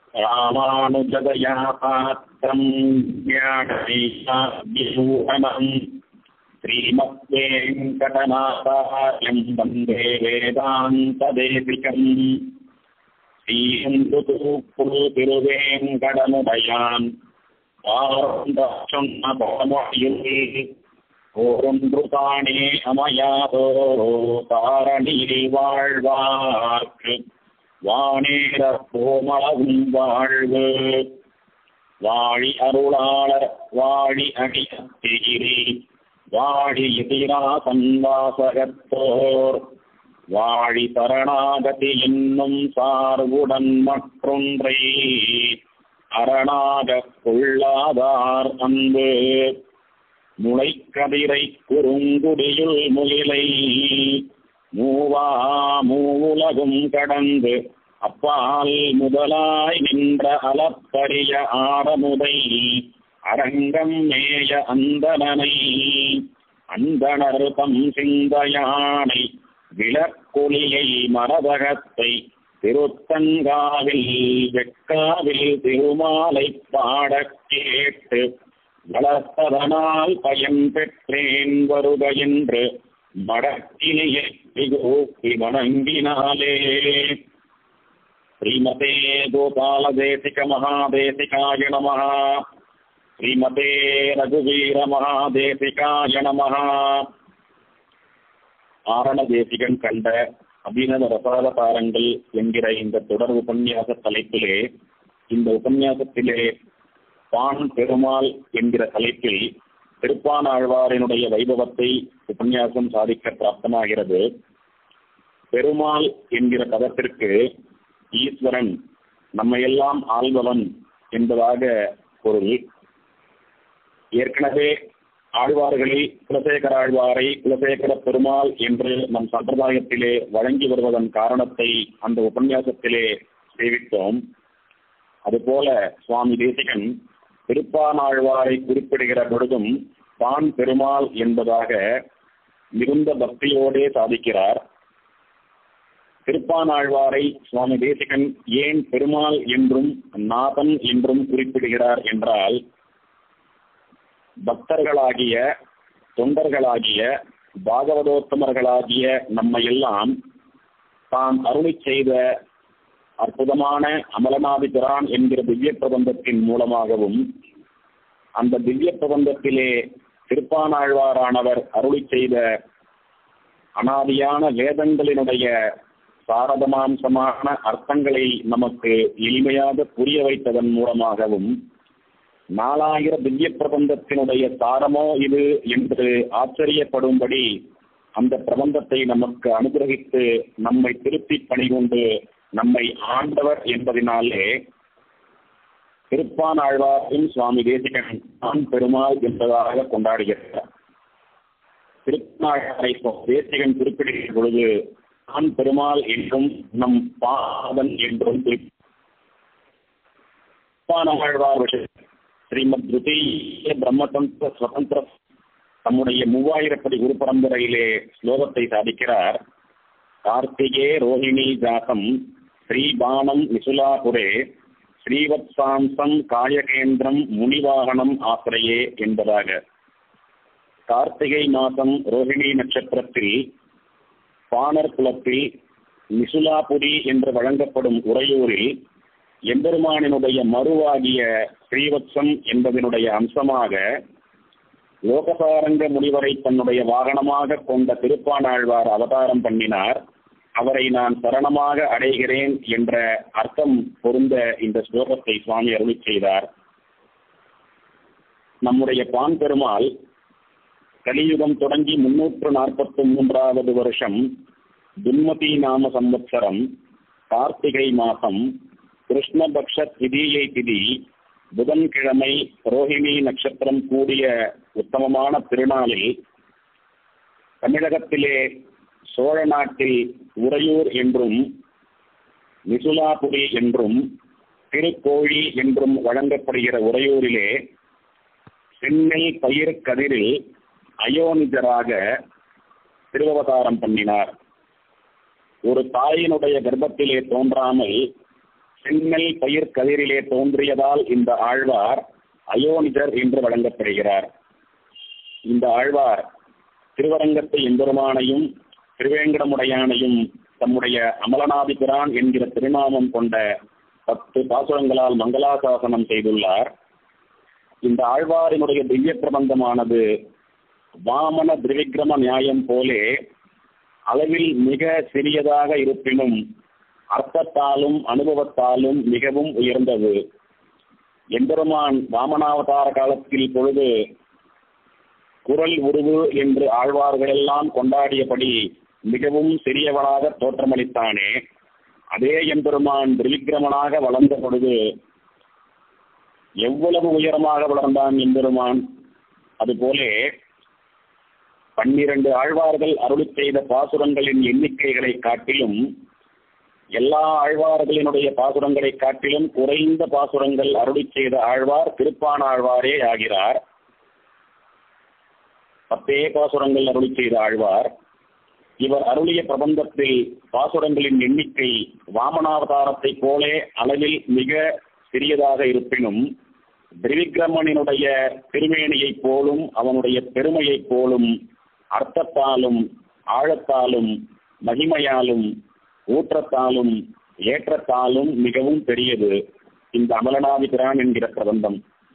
ராமானுஜதயா பாத்திரம் ஞானவியூஹணம் ஸ்ரீமத்வேங்கடநாதார்யம் வந்தே வேதாந்ததேசிகம். திருவேங்கடமுடையான் சொன்ன பழமொழியில் ஒன்று தானே அமையாதோ தாரணியில் வாழ்வார்க்கு வானேர போமளவும் வாழ்வு. வாழி அருளாளர் வாழி அடித்திரி வாழி எதிராசன் வாசகத்தோர் வாழி சரணாகதி என்னும் சார்புடன் மற்றொன்றை அரணாகக் கொள்ளாதார் அன்பு. முளைக்கதிரை குறுங்குடியுள் முகிலை மூவா மூவுலகும் கடந்து அப்பால் முதலாய் நின்ற அலப்பரிய ஆரமுதை அரங்கம் மேய அந்தனனை அந்தணர் தம் சிந்தையானை விளக்கொளியை மரதகத்தை திருத்தங்காவில் வெக்காவில் திருமாலை பாடக் கேட்டு வளர்த்ததனால் பயன் பெற்றேன் வருக என்று மடக்கினையை விகூப்பி வணங்கினாலே. ஸ்ரீமதே கோபால தேசிக மகாதேசிகாய நமஹ. ஸ்ரீமதே ரகுவீர மகாதேசிகாய நமஹ. ஆரண தேசிகன் கண்ட அபிநவ ரசாவதாரங்கள் என்கிற இந்த தொடர் உபன்யாச தலைப்பிலே, இந்த உபன்யாசத்திலே பான் பெருமாள் என்கிற தலைப்பில் திருப்பானாழ்வாரினுடைய வைபவத்தை உபன்யாசம் சாதிக்க பிராப்தமாகிறது. பெருமாள் என்கிற பதத்திற்கு ஈஸ்வரன், நம்மையெல்லாம் ஆள்பவன் என்பதாக பொருள். ஏற்கனவே ஆழ்வார்களில் குலசேகர ஆழ்வாரை குலசேகர பெருமாள் என்று நம் சம்பிரதாயத்திலே வழங்கி வருவதன் காரணத்தை அந்த உபன்யாசத்திலே சேவித்தோம். அதுபோல சுவாமி தேசிகன் திருப்பானாழ்வாரை குறிப்பிடுகிற பொழுதும் பான் பெருமாள் என்பதாக மிகுந்த பக்தியோடே சாதிக்கிறார். திருப்பானாழ்வாரை சுவாமி தேசிகன் ஏன் பெருமாள் என்றும் நாதன் என்றும் குறிப்பிடுகிறார் என்றால், பக்தர்களாகிய தொண்டர்களாகிய பாகவதோத்தமர்களாகிய நம்மையெல்லாம் தான் அருளி செய்த அற்புதமான அமலநாதி பிரான் என்கிற திவ்ய பிரபந்தத்தின் மூலமாகவும், அந்த திவ்ய பிரபந்தத்திலே திருப்பானாழ்வாரானவர் அருளி செய்த அனாதியான வேதங்களினுடைய சாரதமாம்சமான அர்த்தங்களை நமக்கு எளிமையாக புரிய வைத்ததன் மூலமாகவும், 4000 திவ்ய பிரபந்தத்தினுடைய சாரமோ இது என்று ஆச்சரியப்படும்படி அந்த பிரபந்தத்தை நமக்கு அனுகிரகித்து நம்மை திருப்பி பணிகொண்டு நம்மை ஆண்டவர் என்பதனாலே திருப்பானாழ்வாரின் சுவாமி தேசிகன் பான் பெருமாள் என்பதாக கொண்டாடுகிறார். திருப்பானாழ்வாரை தேசிகன் குறிப்பிடுகிற பொழுது பான் பெருமாள் என்றும் நம் பாதன் என்றும் திருப்பானாழ்வார் ஸ்ரீமத் திருத்தீய பிரம்மதந்திர சுதந்திர தம்முடைய 3000 படி குரு பரம்பரையிலே ஸ்லோகத்தை சாதிக்கிறார். கார்த்திகே ரோஹிணி ஜாதம் ஸ்ரீபானம் விசுலாபுரே ஸ்ரீவத்சாம்சம் காயகேந்திரம் முனிவாகனம் ஆசிரியே என்பதாக. கார்த்திகை மாதம் ரோஹிணி நட்சத்திரத்தில் பாணர் குலத்தில் மிசுலாபுரி என்று வழங்கப்படும் உறையூரில் எம்பெருமானினுடைய மறுவாகிய ஸ்ரீவத்சம் என்பதனுடைய அம்சமாக லோகசாரங்க முனிவரை தன்னுடைய வாகனமாக கொண்ட திருப்பானாழ்வார் அவதாரம் பண்ணினார். அவரை நான் சரணமாக அடைகிறேன் என்ற அர்த்தம் பொருந்த இந்த ஸ்லோகத்தை சுவாமி அருளி செய்தார். நம்முடைய பான் பெருமாள் கலியுகம் தொடங்கி 343வது வருஷம் துன்மதி நாம சம்வத்சரம் கார்த்திகை மாதம் கிருஷ்ணபக்ஷ திதியை திதி புதன்கிழமை ரோஹிணி நட்சத்திரம் கூடிய உத்தமமான திருநாளில் தமிழகத்திலே சோழ நாட்டில் உறையூர் என்றும் மிசுலாபுரி என்றும் திருக்கோழி என்றும் வழங்கப்படுகிற உறையூரிலே சென்னை பயிர் கதிரில் அயோனிஜராக திருவவதாரம் பண்ணினார். ஒரு தாயினுடைய கர்ப்பத்திலே தோன்றாமல் செந்நெல் பயிர் கதிரிலே தோன்றியதால் இந்த ஆழ்வார் அயோனிஜர் என்று வழங்கப்படுகிறார். இந்த ஆழ்வார் திருவரங்கத்தை எம்பெருமானையும் திருவேங்கடமுடையானையும் தம்முடைய அமலநாதிபிரான் என்கிற திருநாமம் கொண்ட 10 பாசுரங்களால் மங்களாசாசனம் செய்துள்ளார். இந்த ஆழ்வாரினுடைய திவ்ய பிரபந்தமானது வாமன திரிவிக்ரம நியாயம் போலே அளவில் மிக சிறியதாக இருப்பினும் அர்த்தத்தாலும் அனுபவத்தாலும் மிகவும் உயர்ந்தது. எம்பெருமான் வாமனாவதார காலத்தில் பொழுது குரல் உருவு என்று ஆழ்வார்களெல்லாம் கொண்டாடியபடி மிகவும் சிறியவனாக தோற்றமளித்தானே, அதே எம்பெருமான் திரிவிக்ரமனாக வளர்ந்த பொழுது எவ்வளவு உயரமாக வளர்ந்தான் எம்பெருமான். அதுபோலே 12 ஆழ்வார்கள் அருளி செய்த பாசுரங்களின் எண்ணிக்கைகளை காட்டிலும் எல்லா ஆழ்வார்களினுடைய பாசுரங்களை காட்டிலும் குறைந்த பாசுரங்கள் அருளி செய்த ஆழ்வார் திருப்பாணாழ்வாரே ஆகிறார். 10 பாசுரங்கள் அருளி செய்த ஆழ்வார். இவர் அருளிய பிரபந்தத்தில் பாசுரங்களின் எண்ணிக்கை வாமனாவதாரத்தை போலே அளவில் மிக சிறியதாக இருப்பினும் திரிவிக்ரமனினுடைய திருமேனியைப் போலும் அவனுடைய பெருமையைப் போலும் அர்த்தத்தாலும் ஆழத்தாலும் மகிமையாலும் ஊற்றத்தாலும் ஏற்றத்தாலும் மிகவும் பெரியது இந்த அமலநாதிபிரான் என்கிற பிரபந்தம்.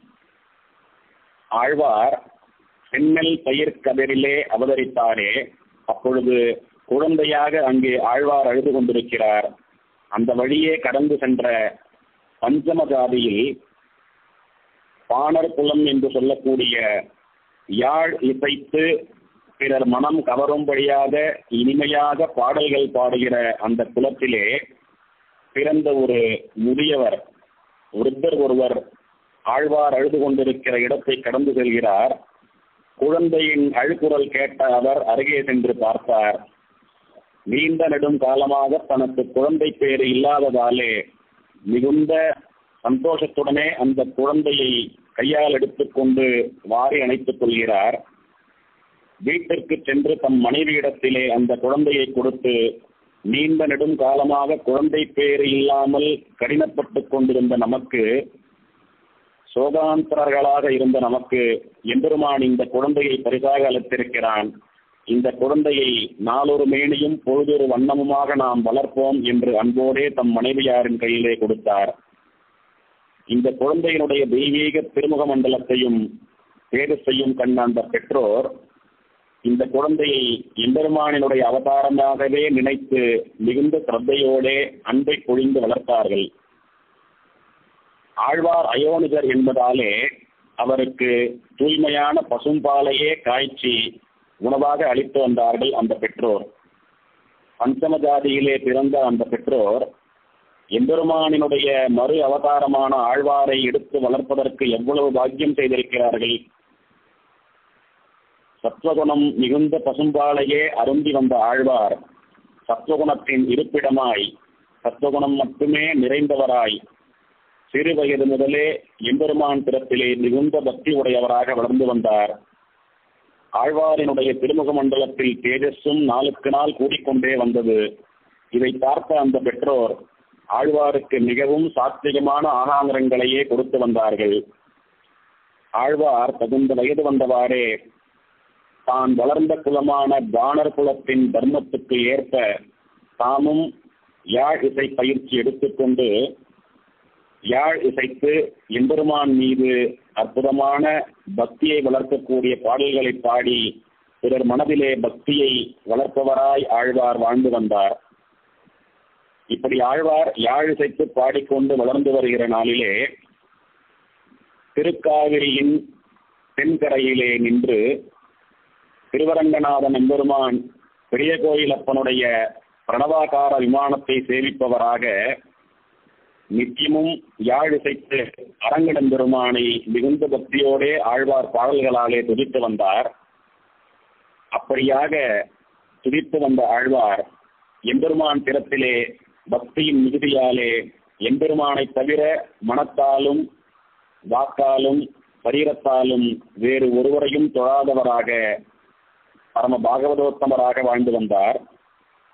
ஆழ்வார் செந்நெல் பயிர் கதிரிலே அவதரித்தாரே, அப்பொழுது குழந்தையாக அங்கே ஆழ்வார் அழுது கொண்டிருக்கிறார். அந்த வழியே கடந்து சென்ற பஞ்சம ஜாதியில் பாணர் குலம் என்று சொல்லக்கூடிய யாழ் இசைத்து பிறர் மனம் கவரும்படியாக இனிமையாக பாடல்கள் பாடுகிற அந்த குலத்திலே பிறந்த ஒரு முதியவர் விருத்தர் ஒருவர் ஆழ்வார் அழுது கொண்டிருக்கிற இடத்தை கடந்து செல்கிறார். குழந்தையின் அழுக்குரல் கேட்ட அவர் அருகே சென்று பார்த்தார். நீண்ட நெடும் காலமாக தனக்கு குழந்தை பேறு இல்லாததாலே மிகுந்த சந்தோஷத்துடனே அந்த குழந்தையை கையால் எடுத்துக்கொண்டு வாரி அணைத்துக் கொள்கிறார். வீட்டிற்கு சென்று தம் மனைவியிடத்திலே அந்த குழந்தையை கொடுத்து நீண்ட நெடும் காலமாக குழந்தை பேறு இல்லாமல் கடினப்பட்டு கொண்டிருந்த நமக்கு, சோகாந்தரர்களாக இருந்த நமக்கு எம்பெருமான் இந்த குழந்தையை பரிசாக அளித்திருக்கிறான். இந்த குழந்தையை நாளொரு மேனியும் பொழுதொரு வண்ணமுமாக நாம் வளர்ப்போம் என்று அன்போடே தம் மனைவியாரின் கையிலே கொடுத்தார். இந்த குழந்தையினுடைய தெய்வீக திருமுக மண்டலத்தையும் தேஜஸையும் கண்ட அந்த பெற்றோர் இந்த குழந்தையை எம்பெருமானினுடைய அவதாரமாகவே நினைத்து மிகுந்த சிரத்தையோடே அன்பை பொழிந்து வளர்த்தார்கள். ஆழ்வார் அயோனிஜர் என்பதாலே அவருக்கு தூய்மையான பசும்பாலையே காய்ச்சி உணவாக அளித்து வந்தார்கள் அந்த பெற்றோர். பஞ்சம ஜாதியிலே பிறந்த அந்த பெற்றோர் எம்பெருமானினுடைய மறு அவதாரமான ஆழ்வாரை எடுத்து வளர்ப்பதற்கு எவ்வளவு பாக்கியம் செய்திருக்கிறார்கள். சத்வகுணம் மிகுந்த பசும்பாலையே அருந்தி வந்த ஆழ்வார் சத்வகுணத்தின் இருப்பிடமாய் சத்வகுணம் மட்டுமே நிறைந்தவராய் சிறு வயது முதலே எம்பெருமான் பிறப்பிலே மிகுந்த பக்தி உடையவராக வளர்ந்து வந்தார். ஆழ்வாரினுடைய திருமுக மண்டலத்தில் தேஜஸும் நாளுக்கு நாள் கூடிக்கொண்டே வந்தது. இதை பார்த்த அந்த பெற்றோர் ஆழ்வாருக்கு மிகவும் சாத்விகமான ஆகாரங்களையே கொடுத்து வந்தார்கள். ஆழ்வார் தகுந்த வயது வந்தவாறே தான் வளர்ந்த குலமான பாணர் குலத்தின் தர்மத்துக்கு ஏற்ப தாமும் யாழ் இசை பயிற்சி எடுத்துக்கொண்டு யாழ் இசைத்து எம்பெருமான் மீது அற்புதமான பக்தியை வளர்க்கக்கூடிய பாடல்களை பாடி பிறர் மனதிலே பக்தியை வளர்ப்பவராய் ஆழ்வார் வாழ்ந்து வந்தார். இப்படி ஆழ்வார் யாழ் இசைத்து பாடிக்கொண்டு வளர்ந்து வருகிற நாளிலே திருக்காவிரியின் தென்கரையிலே நின்று திருவரங்கநாதன் எம்பெருமான் பெரிய கோயிலப்பனுடைய பிரணவாகார விமானத்தை சேவிப்பவராக நித்தியமும் யாழ் இசைத்து அரங்கடெம்பெருமானை மிகுந்த பக்தியோடே ஆழ்வார் பாடல்களாலே துதித்து வந்தார். அப்படியாக துதித்து வந்த ஆழ்வார் எம்பெருமான் திறத்திலே பக்தியின் மிகுதியாலே எம்பெருமானை தவிர மனத்தாலும் வாக்காலும் சரீரத்தாலும் வேறு ஒருவரையும் தொழாதவராக பரம பாகவதோத்தமராக வாழ்ந்து வந்தார்.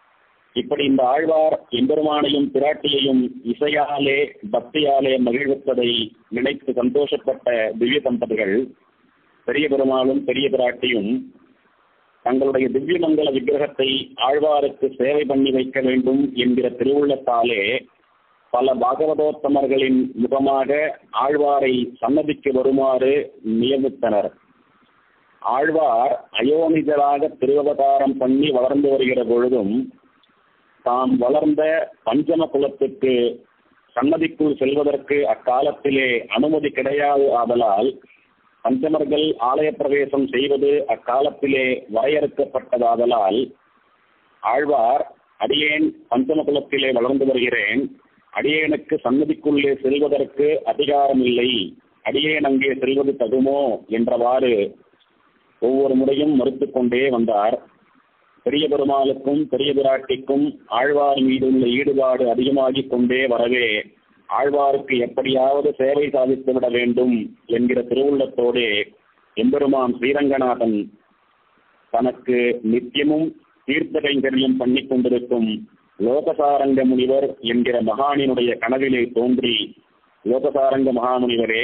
இப்படி இந்த ஆழ்வார் எம்பெருமானையும் பிராட்டியையும் இசையாலே பக்தியாலே மகிழ்வித்ததை நினைத்து சந்தோஷப்பட்ட திவ்ய தம்பதிகள் பெரிய பெருமாளும் பெரிய பிராட்டியும் தங்களுடைய திவ்யமங்கல விக்கிரகத்தை ஆழ்வாருக்கு சேவை பண்ணி வைக்க வேண்டும் என்கிற திருவுள்ளத்தாலே பல பாகவதோத்தமர்களின் முகமாக ஆழ்வாரை சன்னதிக்கு வருமாறு நியமித்தனர். ஆழ்வார் அயோனிதராக திருவவதாரம் பண்ணி வளர்ந்து வருகிற பொழுதும் தாம் வளர்ந்த பஞ்சம குலத்துக்கு சன்னதிக்குள் செல்வதற்கு அக்காலத்திலே அனுமதி கிடையாது. ஆதலால் பஞ்சமர்கள் ஆலய பிரவேசம் செய்வது அக்காலத்திலே வரையறுக்கப்பட்டதாதலால் ஆழ்வார் அடியேன் பஞ்சம குலத்திலே வளர்ந்து வருகிறேன், அடியேனுக்கு சன்னதிக்குள்ளே செல்வதற்கு அதிகாரம் இல்லை, அடியேன் அங்கே செல்வது தகுமோ என்றவாறு ஒவ்வொரு முறையும் மறுத்து கொண்டே வந்தார். பெரிய பெருமாளுக்கும் பெரிய பிராட்டிக்கும் ஆழ்வார் மீதுள்ள ஈடுபாடு அதிகமாகிக் கொண்டே வரவே ஆழ்வாருக்கு எப்படியாவது சேவை சாதித்து விட வேண்டும் என்கிற திருவுள்ளத்தோடு எம்பெருமான் ஸ்ரீரங்கநாதன் தனக்கு நித்தியமும் தீர்த்த கைங்கரியம் பண்ணி கொண்டிருக்கும் லோகசாரங்க முனிவர் என்கிற மகானினுடைய கனவிலே தோன்றி, லோகசாரங்க மகாமுனிவரே,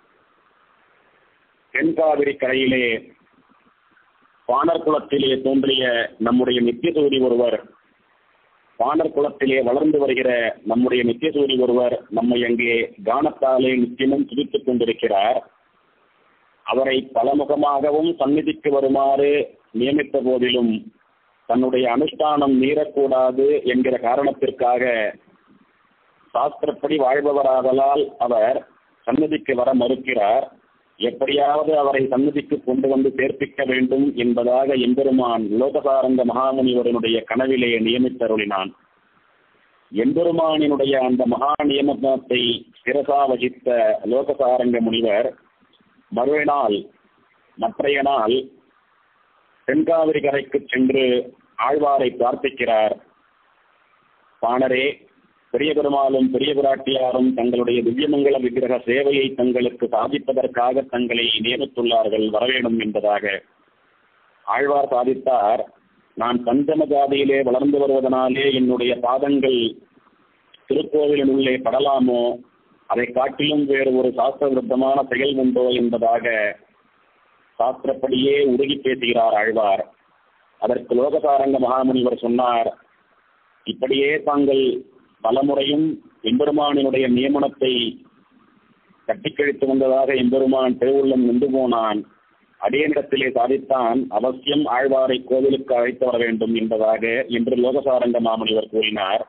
தென்காவிரி கரையிலே பாணர் குலத்திலே தோன்றிய நம்முடைய நித்தியசூரி ஒருவர், பாணர் குலத்திலே வளர்ந்து வருகிற நம்முடைய நித்தியசூரி ஒருவர் நம்மை அங்கே கானத்தாலே நித்தியமும் துதித்துக் கொண்டிருக்கிறார். அவரை பலமுகமாகவும் சந்நிதிக்கு வருமாறு நியமித்த போதிலும் தன்னுடைய அனுஷ்டானம் மீறக்கூடாது என்கிற காரணத்திற்காக சாஸ்திரப்படி வாழ்பவராதலால் அவர் சந்நிதிக்கு வர மறுக்கிறார். எப்படியாவது அவரை சந்நிதிக்கு கொண்டு வந்து சேர்ப்பிக்க வேண்டும் என்பதாக எம்பெருமான் லோகசாரங்க மகாமுனிவரனுடைய கனவிலே நியமித்தருளினான். எம்பெருமானினுடைய அந்த மகா நியமனத்தை சிரசா வகித்த லோகசாரங்க முனிவர் மறுநாள் மற்றைய நாள் தென்காவிரி கரைக்கு சென்று ஆழ்வாரை பிரார்த்திக்கிறார். பாணரே, பெரிய பெருமாளும் பெரிய பிராட்டியாரும் தங்களுடைய திவ்யமங்கல விக்கிரக சேவையை தங்களுக்கு சாதிப்பதற்காக தங்களை நியமித்துள்ளார்கள், வரவேண்டும் என்பதாக. ஆழ்வார் சாதித்தார், நான் பஞ்சம ஜாதியிலே வளர்ந்து வருவதனாலே என்னுடைய பாதங்கள் திருக்கோவிலின் உள்ளே படலாமோ, அதை காட்டிலும் வேறு ஒரு சாஸ்திர விருத்தமான செயல் உண்டோ என்பதாக சாஸ்திரப்படியே உருகி பேசுகிறார் ஆழ்வார். அதற்கு லோகசாரங்க மகாமுனிவர் சொன்னார், இப்படியே தாங்கள் பலமுறையும் எம்பெருமானினுடைய நியமனத்தை கட்டிக்கழித்து வந்ததாக எம்பெருமான் திருவுள்ளம் நின்று போனான். அடியனிடத்திலே சாதித்தான், அவசியம் ஆழ்வாரை கோவிலுக்கு அழைத்து வர வேண்டும் என்பதாக என்று லோகசாரங்க மாமுனிவர் கூறினார்.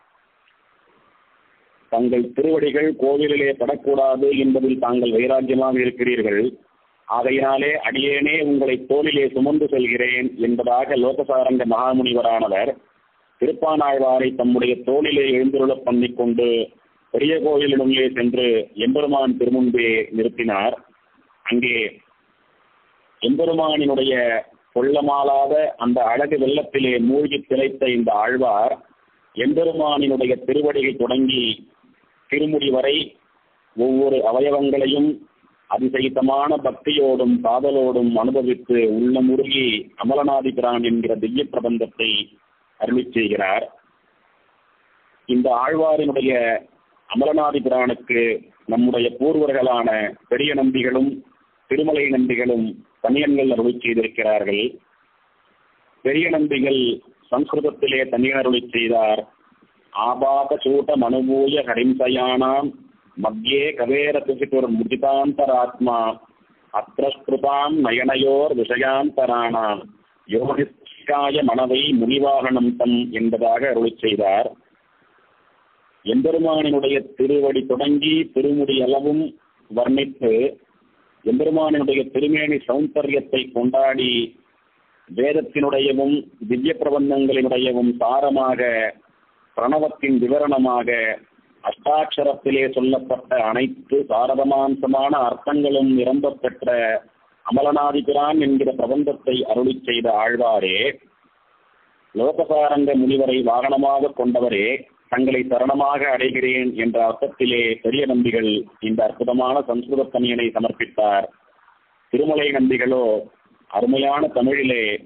தங்கள் திருவடிகள் கோவிலிலே படக்கூடாது என்பதில் தாங்கள் வைராக்கியமாக இருக்கிறீர்கள், ஆகையினாலே அடியேனே உங்களை தோளிலே சுமந்து செல்கிறேன் என்பதாக லோகசாரங்க மகாமுனிவரானவர் திருப்பானாழ்வாரை தம்முடைய தோளிலே எழுந்துருளப் பண்ணிக்கொண்டு பெரிய கோவிலினுள்ளே சென்று எம்பெருமான் திருமுன்பே நிறுத்தினார். அங்கே எம்பெருமானினுடைய கொள்ளமாலாத அந்த அழகு வெள்ளத்திலே மூழ்கி திளைத்த இந்த ஆழ்வார் எம்பெருமானினுடைய திருவடியை தொடங்கி திருமுடி வரை ஒவ்வொரு அவயவங்களையும் அதிசயித்தமான பக்தியோடும் காதலோடும் அனுபவித்து உள்ளமுருகி அமலநாதிபிரான் என்கிற திவ்ய பிரபந்தத்தை அருளி செய்கிறார். இந்த ஆழ்வாரினுடைய அமலநாதிபிரானுக்கு நம்முடைய பூர்வர்களான பெரிய நம்பிகளும் திருமலை நம்பிகளும் தனியன்கள் அருளி செய்திருக்கிறார்கள். பெரிய நம்பிகள் சம்ஸ்கிருதத்திலே தனியன் அருளி செய்தார். ஆபாத சூட்டம் அனுபூய ஹரிம்சயானாம் மத்தியே கவேர துசிபுர் முதிதாந்தராத்மா அத்ரஸ்கிருதாம் நயனயோர் விஷயாந்தரானாம் யோகிஸ்காய மனவை முனிவாகனம் தம் என்பதாக அருளி செய்தார். எம்பெருமானினுடைய திருவடி தொடங்கி திருமுடி அளவும் வர்ணித்து எம்பெருமானினுடைய திருமேனி சௌந்தர்யத்தை கொண்டாடி வேதத்தினுடையவும் திவ்ய பிரபந்தங்களினுடையவும் சாரமாக பிரணவத்தின் விவரணமாக அஷ்டாட்சரத்திலே சொல்லப்பட்ட அனைத்து சாரதமாம்சமான அர்த்தங்களும் நிரம்ப பெற்ற அமலநாதிபிரான் என்கிற பிரபந்தத்தை அருளி செய்த ஆழ்வாரே, லோகசாரங்க முனிவரை வாகனமாக கொண்டவரே, தங்களை சரணமாக அடைகிறேன் என்ற அர்த்தத்திலே பெரிய நம்பிகள் இந்த அற்புதமான சம்ஸ்கிருத தனியனை சமர்ப்பித்தார். திருமலை நம்பிகளோ அருமையான தமிழிலே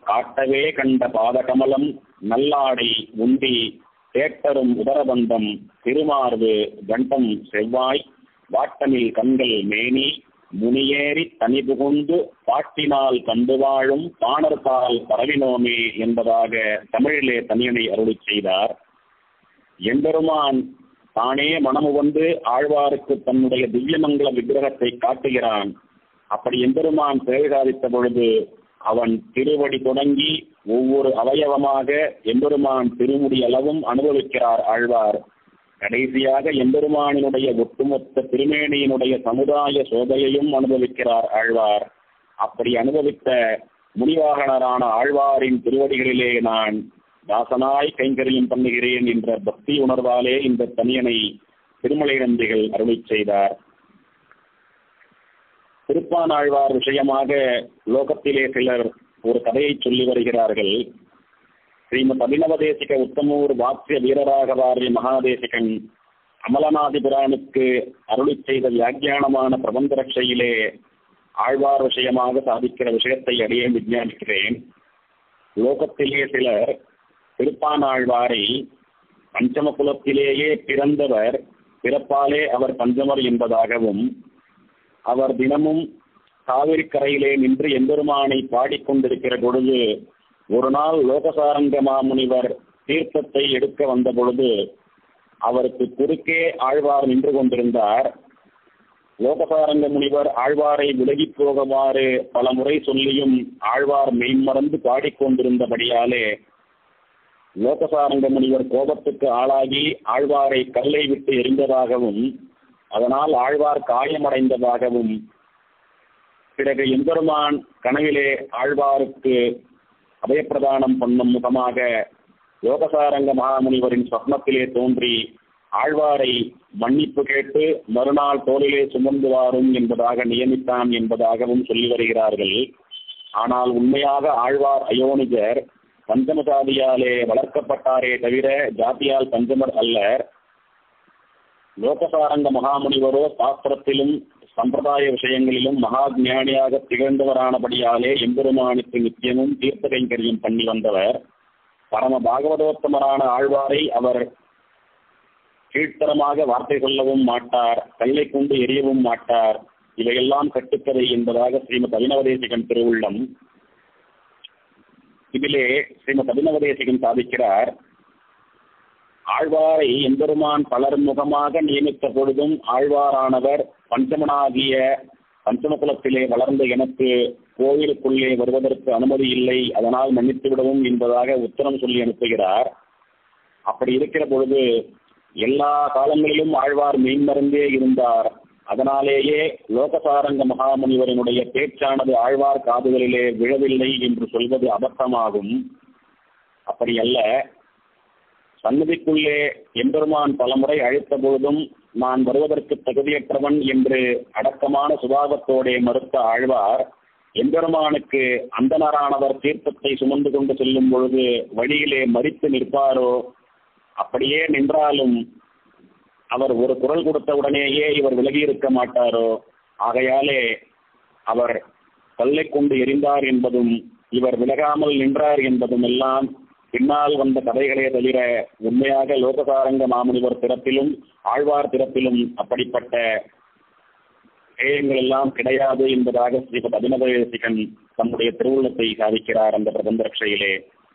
காட்டவே கண்ட பாதகமலம் நல்லாடை உண்டி தேட்டரும் உதரபந்தம் திருமார்பு கண்டம் செவ்வாய் வாட்டமில் கண்கள் மேனி முனியேறி தனி புகுந்து பாட்டினால் கண்டு வாழும் பாணர்பால் பரவினோமே என்பதாக தமிழிலே தனியனை அருளி செய்தார். எம்பெருமான் தானே மனமுவந்து ஆழ்வாருக்கு தன்னுடைய திவ்யமங்கல விக்கிரகத்தை காட்டுகிறான். அப்படி எம்பெருமான் சேவை சாதித்த பொழுது அவன் திருவடி தொடங்கி ஒவ்வொரு அவயவமாக எம்பெருமான் திருமுடி அளவும் அனுபவிக்கிறார் ஆழ்வார். கடைசியாக எம்பெருமானினுடைய ஒட்டுமொத்த திருமேனியினுடைய சமுதாய சோதையையும் அனுபவிக்கிறார் ஆழ்வார். அப்படி அனுபவித்த முனிவாகனரான ஆழ்வாரின் திருவடிகளிலே நான் தாசனாய் கைங்கரியம் பண்ணுகிறேன் என்ற பக்தி உணர்வாலே இந்த தனியனை திருமலை நம்பிகள் அருளி செய்தார். திருப்பானாழ்வார் விஷயமாக லோகத்திலே சிலர் ஒரு கதையை சொல்லி வருகிறார்கள். ஸ்ரீமத் அபிநவதேசிக உத்தமூர் வாக்கிய வீரராகவாரிய மகாதேசிகன் அமலநாதிபுரானுக்கு அருளி செய்த வியாக்கியானமான பிரபந்த ரட்சையிலே ஆழ்வார் விஷயமாக சாதிக்கிற விஷயத்தை அடியே விஞ்ஞானிக்கிறேன். லோகத்திலே சிலர் திருப்பானாழ்வாரை பஞ்சம குலத்திலேயே பிறந்தவர், பிறப்பாலே அவர் பஞ்சமர் என்பதாகவும், அவர் தினமும் காவிரி கரையிலே நின்று எம்பெருமானை பாடிக்கொண்டிருக்கிற பொழுது ஒரு நாள் லோகசாரங்க மாமுனிவர் தீர்த்தத்தை எடுக்க வந்த பொழுது அவருக்கு குறுக்கே ஆழ்வார் நின்று கொண்டிருந்தார். லோகசாரங்க முனிவர் ஆழ்வாரை விலகி போகுமாறு பல முறை சொல்லியும் ஆழ்வார் மெய்மறந்து பாடிக்கொண்டிருந்தபடியாலே லோகசாரங்க முனிவர் கோபத்துக்கு ஆளாகி ஆழ்வாரை கல்லை விட்டு எரிந்ததாகவும், அதனால் ஆழ்வார் காயமடைந்ததாகவும், பிறகு எம்பெருமான் கனவிலே ஆழ்வாருக்கு அபயப்பிரதானம் பண்ணும் முகமாக லோகசாரங்க மகாமுனிவரின் சொப்னத்திலே தோன்றி ஆழ்வாரை மன்னிப்பு கேட்டு மறுநாள் தோளிலே சுமந்து வாரும் என்பதாக நியமித்தான் என்பதாகவும் சொல்லி வருகிறார்கள். ஆனால் உண்மையாக ஆழ்வார் அயோனிஜர் பஞ்சமசாதியாலே வளர்க்கப்பட்டாரே தவிர ஜாதியால் பஞ்சமர் அல்லர். லோகசாரங்க மகாமுனிவரோ சாஸ்திரத்திலும் சம்பிரதாய விஷயங்களிலும் மகா ஞானியாக திகழ்ந்தவரானபடியாலே எம்பெருமானுக்கு நித்தியமும் தீர்த்த கைங்கரியம் பண்ணி வந்தவர். பரம பாகவதோத்தமரான ஆழ்வாரை அவர் கீழ்த்தரமாக வார்த்தை சொல்லவும் மாட்டார், கல்லை கொண்டு எரியவும் மாட்டார். இவையெல்லாம் கட்டுக்கதை என்பதாக ஸ்ரீமத் அபிநவதேசிகன் திருவுள்ளம். இதிலே ஸ்ரீமத் அபிநவதேசிகன் சாதிக்கிறார், ஆழ்வாரை எம்பெருமான் பலர் முகமாக நியமித்த பொழுதும் ஆழ்வாரானவர் பஞ்சமனாகிய பஞ்சமகுலத்திலே வளர்ந்த எனக்கு கோவிலுக்குள்ளே வருவதற்கு அனுமதி இல்லை, அதனால் மன்னித்து விடவும் என்பதாக உத்தரம் சொல்லி அனுப்புகிறார். அப்படி இருக்கிற பொழுது எல்லா காலங்களிலும் ஆழ்வார் மெய்மறந்தே இருந்தார். அதனாலேயே லோகசாரங்க மகாமுனிவரினுடைய பேச்சானது ஆழ்வார் காதுகளிலே விழவில்லை என்று சொல்வது அபத்தமாகும். அப்படி அல்ல, சன்னதிக்குள்ளே எம்பெருமான் பலமுறை அழைத்த பொழுதும் நான் வருவதற்கு தகுதியற்றவன் என்று அடக்கமான சுபாவத்தோடே மறுத்த ஆழ்வார் எம்பெருமானுக்கு அந்தனரானவர் தீர்த்தத்தை சுமந்து கொண்டு செல்லும் பொழுது வழியிலே மறித்து நிற்பாரோ, அப்படியே நின்றாலும் அவர் ஒரு குரல் கொடுத்த உடனேயே இவர் விலகி இருக்க மாட்டாரோ, ஆகையாலே அவர் கல்லை கொண்டு எரிந்தார் என்பதும் இவர் விலகாமல் நின்றார் என்பதும் எல்லாம் பின்னால் வந்த கதைகளே தவிர உண்மையாக லோகசாரங்க மாமுனிவர் திறப்பிலும் ஆழ்வார் திறப்பிலும் அப்படிப்பட்ட விஷயங்கள் எல்லாம் கிடையாது என்பதாக ஸ்ரீமத் அபிநவதேசிகன் தன்னுடைய திருவுள்ளத்தை சாதிக்கிறார் அந்த பிரபந்த ரட்சையிலே.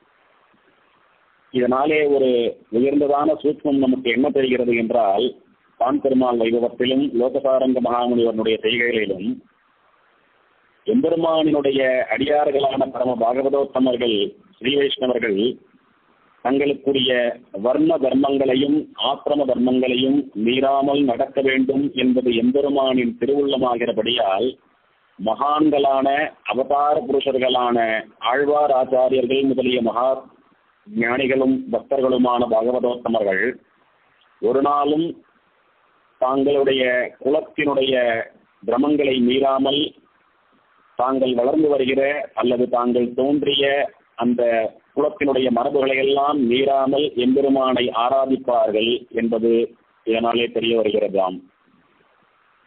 இதனாலே ஒரு உயர்ந்ததான சூட்சம் நமக்கு என்ன தெரிகிறது என்றால், தான் பெருமாள் வைபவத்திலும் லோகசாரங்க மகாமுனிவனுடைய செய்கைகளிலும் எம்பெருமானினுடைய அடியார்களான பரம பாகவதோத்தமர்கள் ஸ்ரீ வைஷ்ணவர்கள் தங்களுக்குரிய வர்ண தர்மங்களையும் ஆசிரம தர்மங்களையும் மீறாமல் நடக்க வேண்டும் என்பது எம்பெருமானின் திருவுள்ளமாகிறபடியால் மகான்களான அவதார புருஷர்களான ஆழ்வார் ஆச்சாரியர்கள் முதலிய மகா ஞானிகளும் பக்தர்களுமான பாகவதோத்தமர்கள் ஒரு நாளும் தாங்களுடைய குலத்தினுடைய கிரமங்களை மீறாமல் தாங்கள் வளர்ந்து வருகிற அல்லது தாங்கள் தோன்றிய அந்த குலத்தினுடைய மரபுகளை எல்லாம் மீறாமல் எம்பெருமானை ஆராதிப்பார்கள் என்பது இதனாலே தெரிய வருகிறதாம்.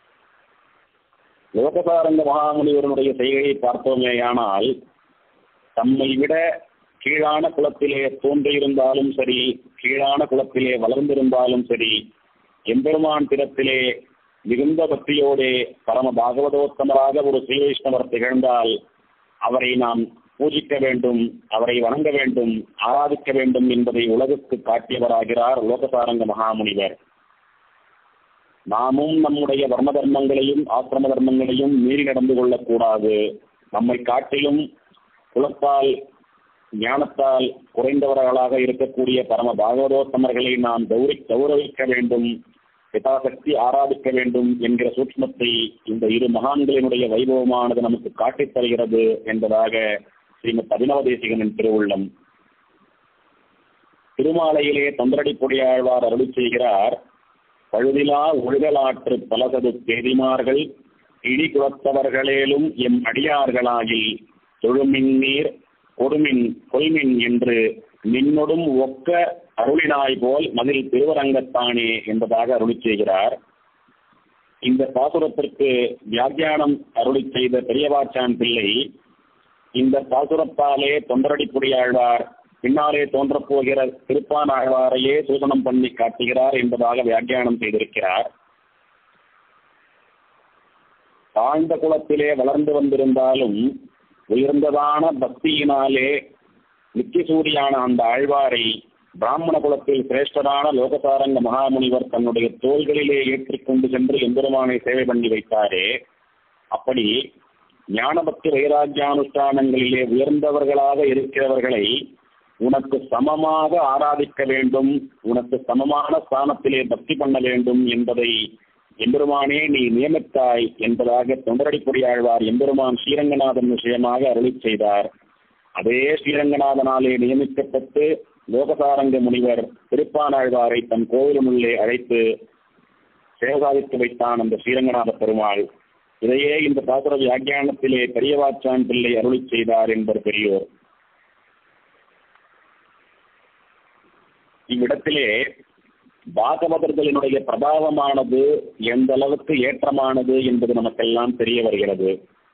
லோகசாரங்க மகாமுனிவருடைய செய்கையை பார்த்தோமேயானால் தம்மை விட கீழான குலத்திலே தோன்றியிருந்தாலும் சரி, கீழான குலத்திலே வளர்ந்திருந்தாலும் சரி, எம்பெருமான் திறத்திலே மிகுந்த பக்தியோடே பரம பாகவதோத்தமராக ஒரு ஸ்ரீ வைஷ்ணவர் திகழ்ந்தால் அவரை நாம் பூஜிக்க வேண்டும், அவரை வணங்க வேண்டும், ஆராதிக்க வேண்டும் என்பதை உலகுக்கு காட்டியவராகிறார் லோகசாரங்க மகாமுனிவர். நாமும் நம்முடைய வர்ண தர்மங்களையும் ஆசிரம தர்மங்களையும் மீறி நடந்து கொள்ளக்கூடாது. நம்மை காட்டிலும் குலத்தால் ஞானத்தால் குறைந்தவர்களாக இருக்கக்கூடிய பரம பாகவதோத்தமர்களை நாம் கௌரவிக்க வேண்டும், யதாசக்தி ஆராதிக்க வேண்டும் என்கிற சூட்சமத்தை இந்த இரு மகான்களினுடைய வைபவமானது நமக்கு காட்டித் தருகிறது என்பதாக ஸ்ரீமத் அபிநவ தேசிகனின் திருவுள்ளம். திருமாலையிலே தொண்டரடி பொடியாழ்வார் அருளி செய்கிறார், பழுதிலா ஒழுகலாற்று பலசது தேதிமார்கள் இடி குலத்தவர்களேலும் எம் அடியார்களாகில் தொழுமின் நீர் கொடுமின் கொல்மின் என்று நின்னொடும் ஒக்க அருளினாய் போல் மதில் திருவரங்கத்தானே என்பதாக அருளி செய்கிறார். இந்த பாசுரத்திற்கு வியாக்கியானம் அருளி செய்த பெரியவாச்சான் பிள்ளை இந்த பாசுரத்தாலே தொண்டரடிப்புடியாழ்வார் பின்னாலே தோன்றப் போகிற திருப்பான் ஆழ்வாரையே சூசனம் பண்ணி காட்டுகிறார் என்பதாக வியாக்கியானம் செய்திருக்கிறார். தாழ்ந்த குலத்திலே வளர்ந்து வந்திருந்தாலும் உயர்ந்ததான பக்தியினாலே நித்தியசூரியான அந்த ஆழ்வாரை பிராமண குலத்தில் சிரேஷ்டரான லோகசாரங்க மகாமுனிவர் தன்னுடைய தோள்களிலே ஏற்றிக்கொண்டு சென்று எம்பெருமானை சேவை பண்ணி வைத்தாரே, அப்படி ஞானபக்தி வைராக்கியானுஷ்டானங்களிலே உயர்ந்தவர்களாக இருக்கிறவர்களை உனக்கு சமமாக ஆராதிக்க வேண்டும், உனக்கு சமமான ஸ்தானத்திலே பக்தி பண்ண வேண்டும் என்பதை எம்பெருமானே நீ நியமித்தாய் என்பதாக தொண்டரடிப்பொடியாழ்வார் எம்பெருமான் ஸ்ரீரங்கநாதன் விஷயமாக அருளி செய்தார். அதே ஸ்ரீரங்கநாதனாலே நியமிக்கப்பட்டு லோகசாரங்க முனிவர் திருப்பானாழ்வாரை தன் கோவிலுள்ளே அழைத்து சேவசாதித்து வைத்தான் அந்த ஸ்ரீரங்கநாத பெருமாள். இதையே இந்த பாசுர வியாக்கியானத்திலே பெரியவாச்சான் பிள்ளை அருளி செய்தார் என்பர் பெரியோர். இவ்விடத்திலே பாகவதர்களினுடைய பிரபாவமானது எந்த அளவுக்கு ஏற்றமானது என்பது நமக்கெல்லாம் தெரிய வருகிறது.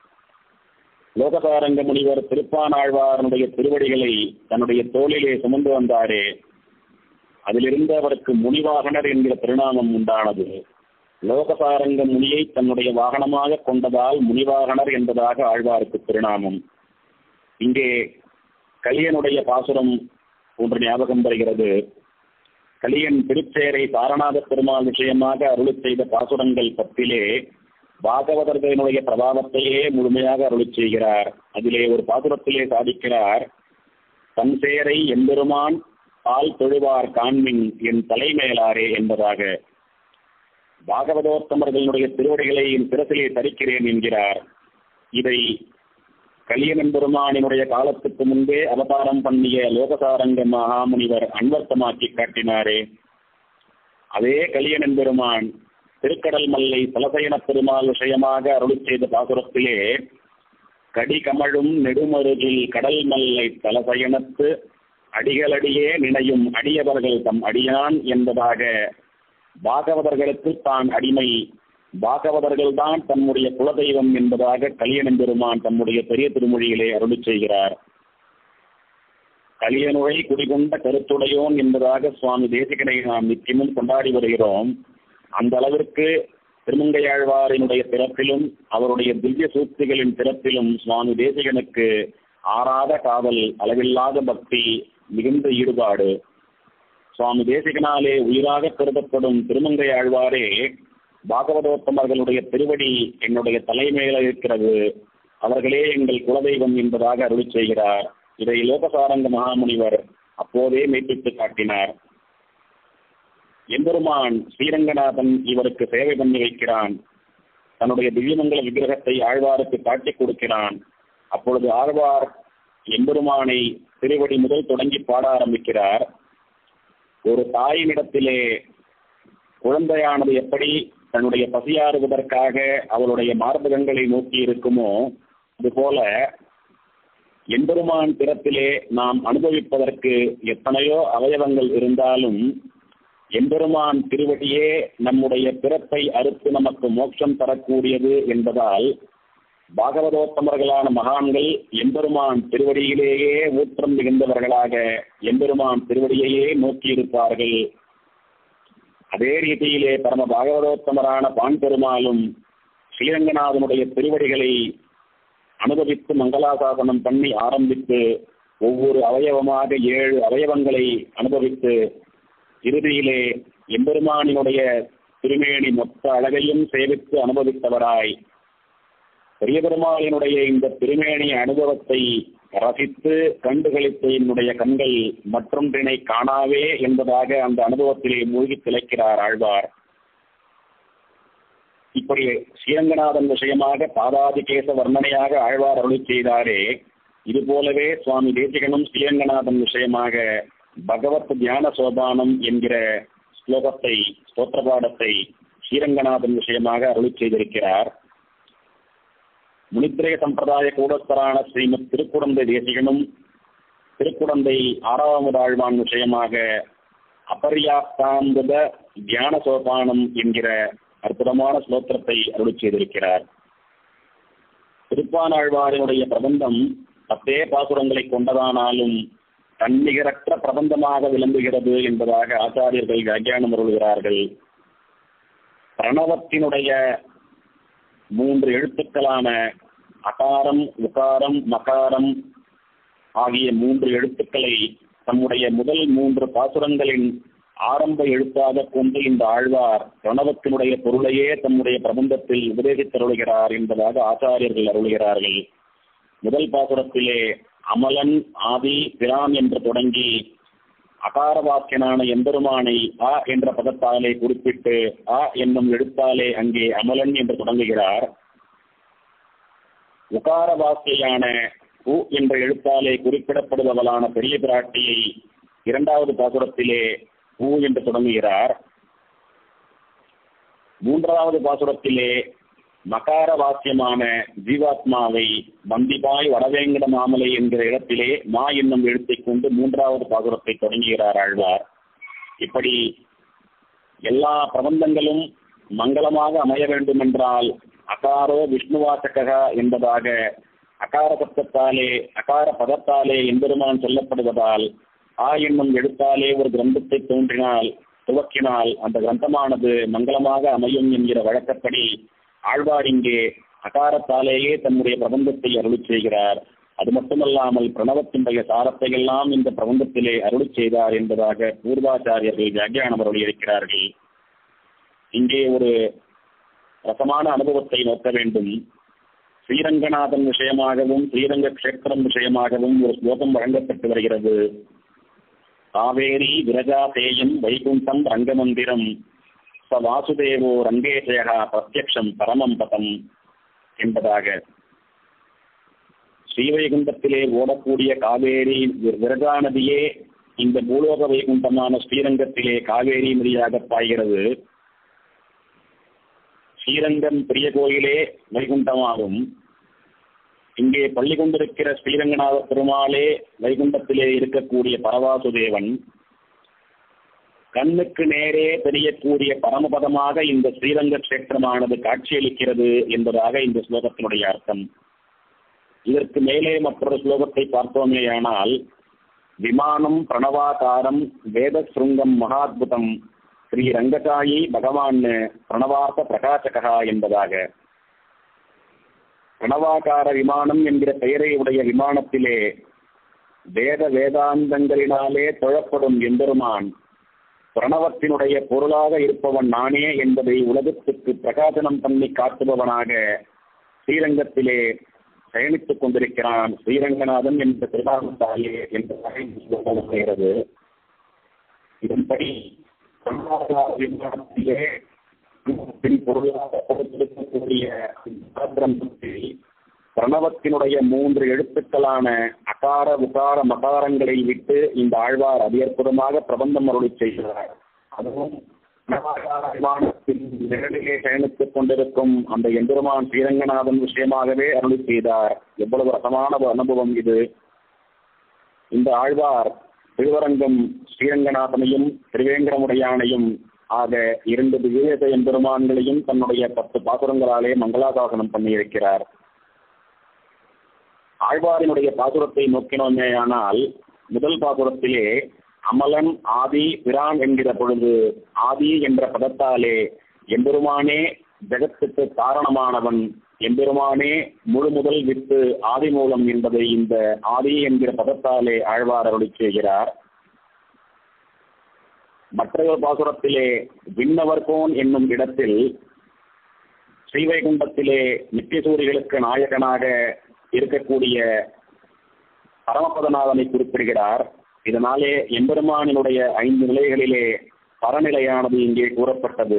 லோகசாரங்க முனிவர் திருப்பானாழ்வாரனுடைய திருவடிகளை தன்னுடைய தோளிலே சுமந்து வந்தாரே, அதிலிருந்து அவருக்கு முனிவாகனர் என்கிற திருநாமம் உண்டானது. லோகசாரங்க முனியை தன்னுடைய வாகனமாக கொண்டதால் முனிவாகனர் என்பதாக ஆழ்வாருக்கு திருநாமம். இங்கே கலியனுடைய பாசுரம் ஒன்று ஞாபகம் வருகிறது. கலியன் திருச்சேரை சாரநாத பெருமாள் விஷயமாக அருளி செய்த பாசுரங்கள் 10 பாகவதர்களினுடைய பிரபாவத்தையே முழுமையாக அருளி செய்கிறார். அதிலே ஒரு பாசுரத்திலே சாதிக்கிறார், தன் சேரை எம்பெருமான் பால் தொழுவார் காண்மின் என் தலைமேலாரே என்பதாக. பாகவதோத்தமர்களுடைய திருவடிகளை என் சிரசிலே தரிக்கிறேன் என்கிறார். இதை கலியன் பெருமானினுடைய காலத்துக்கு முன்பே அவதாரம் பண்ணிய லோகசாரங்க மகாமுனிவர் அன்வர்த்தமாக்கி காட்டினாரே. அதே கலியன் பெருமான் திருக்கடல் மல்லை தலசயன பெருமாள் விஷயமாக அருளி செய்த பாசுரத்திலே, கடி கமழும் நெடுமருகில் கடல் மல்லை தலசயனத்து அடிகளடியே நினையும் அடியவர்கள் தம் அடியான் என்பதாக பாகவதர்களுக்கு தான் அடிமை, பாகவதர்கள்தான் தன்னுடைய குலதெய்வம் என்பதாக கலியன் பெருமான் தம்முடைய பெரிய திருமொழியிலே அருளி செய்கிறார். கலியனுரை குடிகொண்ட கருத்துடையோன் என்பதாக சுவாமி தேசிகனை நாம் நிச்சயமும் கொண்டாடி வருகிறோம். அந்த அளவிற்கு திருமங்கையாழ்வாரினுடைய பிறப்பிலும் அவருடைய திவ்ய சூக்திகளின் பிறப்பிலும் சுவாமி தேசிகனுக்கு ஆறாத காதல், அளவில்லாத பக்தி, மிகுந்த ஈடுபாடு. சுவாமி தேசிகனாலே உயிராக கருதப்படும் திருமங்கையாழ்வாரே, பாகவதோத்தமர்களுடைய திருவடி என்னுடைய தலைமையில இருக்கிறது, அவர்களே எங்கள் குலதெய்வம் என்பதாக அருளி செய்கிறார். இதை லோகசாரங்க மகாமுனிவர் அப்போதே மெய்ப்பித்து காட்டினார். எம்பெருமான் ஸ்ரீரங்கநாதன் இவருக்கு சேவை பண்ணி வைக்கிறான். தன்னுடைய திவ்யமங்கல விக்கிரகத்தை ஆழ்வாருக்கு காட்டிக் கொடுக்கிறான். அப்பொழுது ஆழ்வார் எம்பெருமானை திருவடி முதல் தொடங்கி பாட ஆரம்பிக்கிறார். ஒரு தாயினிடத்திலே குழந்தையானது எப்படி தன்னுடைய பசியாறுவதற்காக அவளுடைய மார்பகங்களை நோக்கி இருக்குமோ, அதுபோல எம்பெருமான் பிறப்பிலே நாம் அனுபவிப்பதற்கு எத்தனையோ அவயவங்கள் இருந்தாலும் எம்பெருமான் திருவடியே நம்முடைய பிறப்பை அறுத்து நமக்கு மோட்சம் தரக்கூடியது என்பதால் பாகவதோத்தமர்களான மகான்கள் எம்பெருமான் திருவடியிலேயே ஊற்றம் மிகுந்தவர்களாக எம்பெருமான் திருவடியையே நோக்கியிருப்பார்கள். அதே ரீதியிலே பரம பாகவதோத்தமரான பான் பெருமாளும் ஸ்ரீரங்கநாதனுடைய திருவடிகளை அனுபவித்து மங்களாசாசனம் பண்ணி ஆரம்பித்து ஒவ்வொரு அவயவமாக 7 அவயவங்களை அனுபவித்து இறுதியிலே எம்பெருமானினுடைய திருமேனி மொத்த அழகையும் சேவித்து அனுபவித்தவராய் பெரிய பெருமாளினுடைய இந்த திருமேனி அனுபவத்தை ரசித்து கண்டுகளித்து என்னுடைய கண்கள் மற்றொன்றினை காணாவே என்பதாக அந்த அனுபவத்திலே மூழ்கி திளைக்கிறார் ஆழ்வார். இப்படி ஸ்ரீரங்கநாதன் விஷயமாக பாதாதிகேச வர்ணனையாக ஆழ்வார் அருளி செய்தாரே, இது போலவே சுவாமி தேசிகனும் ஸ்ரீரங்கநாதன் விஷயமாக பகவத் தியான சோபானம் என்கிற ஸ்லோகத்தை ஸ்தோத்திரபாடத்தை ஸ்ரீரங்கநாதன் விஷயமாக அருளி செய்திருக்கிறார். முனித்திரய சம்பிரதாய கூடஸ்தரான ஸ்ரீமத் திருக்குடந்தை தேசிகனும் திருக்குடந்தை 6வது ஆழ்வான் விஷயமாக அபர்யாப்தாம்புத தியான சோபானம் என்கிற அற்புதமான ஸ்லோத்திரத்தை அருளி செய்திருக்கிறார். திருப்பானாழ்வாரினுடைய பிரபந்தம் 10 பாசுரங்களை கொண்டதானாலும் தன்னிகரற்ற பிரபந்தமாக விளங்குகிறது என்பதாக ஆச்சாரியர்கள் வியாக்கியானம் அருள்கிறார்கள். பிரணவத்தினுடைய 3 எழுத்துக்களான அகாரம், உகாரம், மகாரம் ஆகிய 3 எழுத்துக்களை தம்முடைய முதல் 3 பாசுரங்களின் ஆரம்ப எழுத்தாக கொண்டு இந்த ஆழ்வார் பிரணவத்தினுடைய பொருளையே தம்முடைய பிரபந்தத்தில் உபதேசித்தருளுகிறார் என்பதாக ஆச்சாரியர்கள் அருளுகிறார்கள். முதல் பாசுரத்திலே அமலன், ஆதி, பிரான் என்று தொடங்கி அகார வாக்கியனான எம்பெருமானை அ என்ற பதத்தாலே குறிப்பிட்டு அ என்னும் எழுத்தாலே அங்கே அமலன் என்று தொடங்குகிறார். உகார வாக்கியான உ என்ற எழுத்தாலே குறிப்பிடப்படுபவளான பெரிய பிராட்டியை 2வது பாசுரத்திலே உ என்று தொடங்குகிறார். 3வது பாசுரத்திலே மகார வாக்கியமான ஜீவாத்மாவை வந்திபாய் வடவேங்கட மாமலை என்கிற இடத்திலே மா என்னும் எழுத்தை கொண்டு 3வது பாசுரத்தை தொடங்குகிறார் ஆழ்வார். இப்படி எல்லா பிரபந்தங்களும் மங்களமாக அமைய வேண்டும் என்றால் அகாரோ விஷ்ணுவாசகா என்பதாக அகார பதத்தாலே அகார பதத்தாலே எம்பெருமான் சொல்லப்படுவதால் ஆ என்னும் எழுத்தாலே ஒரு கிரந்தத்தை துவக்கினால் அந்த கிரந்தமானது மங்களமாக அமையும் என்கிற வழக்கப்படி ஆழ்வார் இங்கே அகாரத்தாலேயே தன்னுடைய பிரபந்தத்தை அருளி செய்கிறார். அது மட்டுமல்லாமல் பிரணவத்தினுடைய சாரத்தை எல்லாம் இந்த பிரபந்தத்திலே அருளி செய்தார் என்பதாக பூர்வாச்சாரியர்கள் வியாக்கியானம் அருளியிருக்கிறார்கள். இங்கே ஒரு ரசமான அனுபவத்தை நோக்க வேண்டும். ஸ்ரீரங்கநாதன் விஷயமாகவும் ஸ்ரீரங்க கஷேத்திரம் விஷயமாகவும் ஒரு ஸ்லோகம் வழங்கப்பட்டு வருகிறது. காவேரி விரஜாதேயம் வைகுண்டம் ரங்கமந்திரம் ச வாசுதேவோ ரங்கேசயா பிரத்யக்ஷம் பரமம் பதம் என்பதாக ஸ்ரீவைகுண்டத்திலே ஓடக்கூடிய காவேரி விரஜா நதியே இந்த பூலோக வைகுண்டமான ஸ்ரீரங்கத்திலே காவேரி நதியாக பாய்கிறது. ஸ்ரீரங்கம் பெரிய கோயிலே வைகுண்டமாகும். இங்கே பள்ளி கொண்டிருக்கிற ஸ்ரீரங்கநாத பெருமாளே வைகுண்டத்திலே இருக்கக்கூடிய பரவாசுதேவன். கண்ணுக்கு நேரே தெரியக்கூடிய பரமபதமாக இந்த ஸ்ரீரங்க கஷேத்திரமானது காட்சியளிக்கிறது என்பதாக இந்த ஸ்லோகத்தினுடைய அர்த்தம். இதற்கு மேலே மற்றொரு ஸ்லோகத்தை பார்த்தோமேயானால் விமானம் பிரணவாகாரம் வேத சுருங்கம் மகாத்புதம் ஸ்ரீ ரங்கசாயி பகவான் பிரணவார்த்த பிரகாசகா என்பதாக பிரணவாகார விமானம் என்கிற பெயரை உடைய விமானத்திலே வேதாந்தங்களினாலே தொழப்படும் எம்பெருமான் பிரணவத்தினுடைய பொருளாக இருப்பவன் நானே என்பதை உலகத்துக்கு பிரகாசனம் பண்ணி காட்டுபவனாக ஸ்ரீரங்கத்திலே பயணித்துக் கொண்டிருக்கிறான். ஸ்ரீரங்கநாதன் என்ற திருநாமத்தாலே என்பது இதன்படி விமானத்திலே பொருளாக கொடுத்திருக்கக்கூடிய பிரணவத்தினுடைய 3 எழுத்துக்களான அகார உகார மகாரங்களை விட்டு இந்த ஆழ்வார் அற்புதமாக பிரபந்தம் அருளி செய்கிறார். அதுவும் விமானத்தின் நிழலிலே பயணித்துக் கொண்டிருக்கும் அந்த எம்பெருமான் ஸ்ரீரங்கநாதன் விஷயமாகவே அருளி செய்தார். எவ்வளவு ரசமான அனுபவம் இது! இந்த ஆழ்வார் திருவரங்கம் ஸ்ரீரங்கநாதனையும் திருவேங்கடமுடையானையும் ஆக 2 திவ்ய எம்பெருமான்களையும் தன்னுடைய 10 பாசுரங்களாலே மங்களாசாசனம் பண்ணியிருக்கிறார். ஆழ்வாரினுடைய பாசுரத்தை நோக்கினோமே ஆனால் முதல் பாசுரத்திலே அமலன் ஆதி பிரான் என்கிற பொழுது ஆதி என்ற பதத்தாலே எம்பெருமானே ஜெகத்துக்கு காரணமானவன், எம்பெருமானே முழு முதல் வித்து ஆதி மூலம் என்பதை இந்த ஆதி என்கிற பதத்தாலே ஆழ்வார் அருளிச் செய்கிறார். மற்றொரு பாசுரத்திலே விண்ணவர்கோன் என்னும் இடத்தில் ஸ்ரீவைகுண்டத்திலே நித்தியசூரிகளுக்கு நாயகனாக இருக்கக்கூடிய பரமபதநாதனை குறிப்பிடுகிறார். இதனாலே எம்பெருமானினுடைய 5 நிலைகளிலே பரநிலையானது இங்கே கூறப்பட்டது.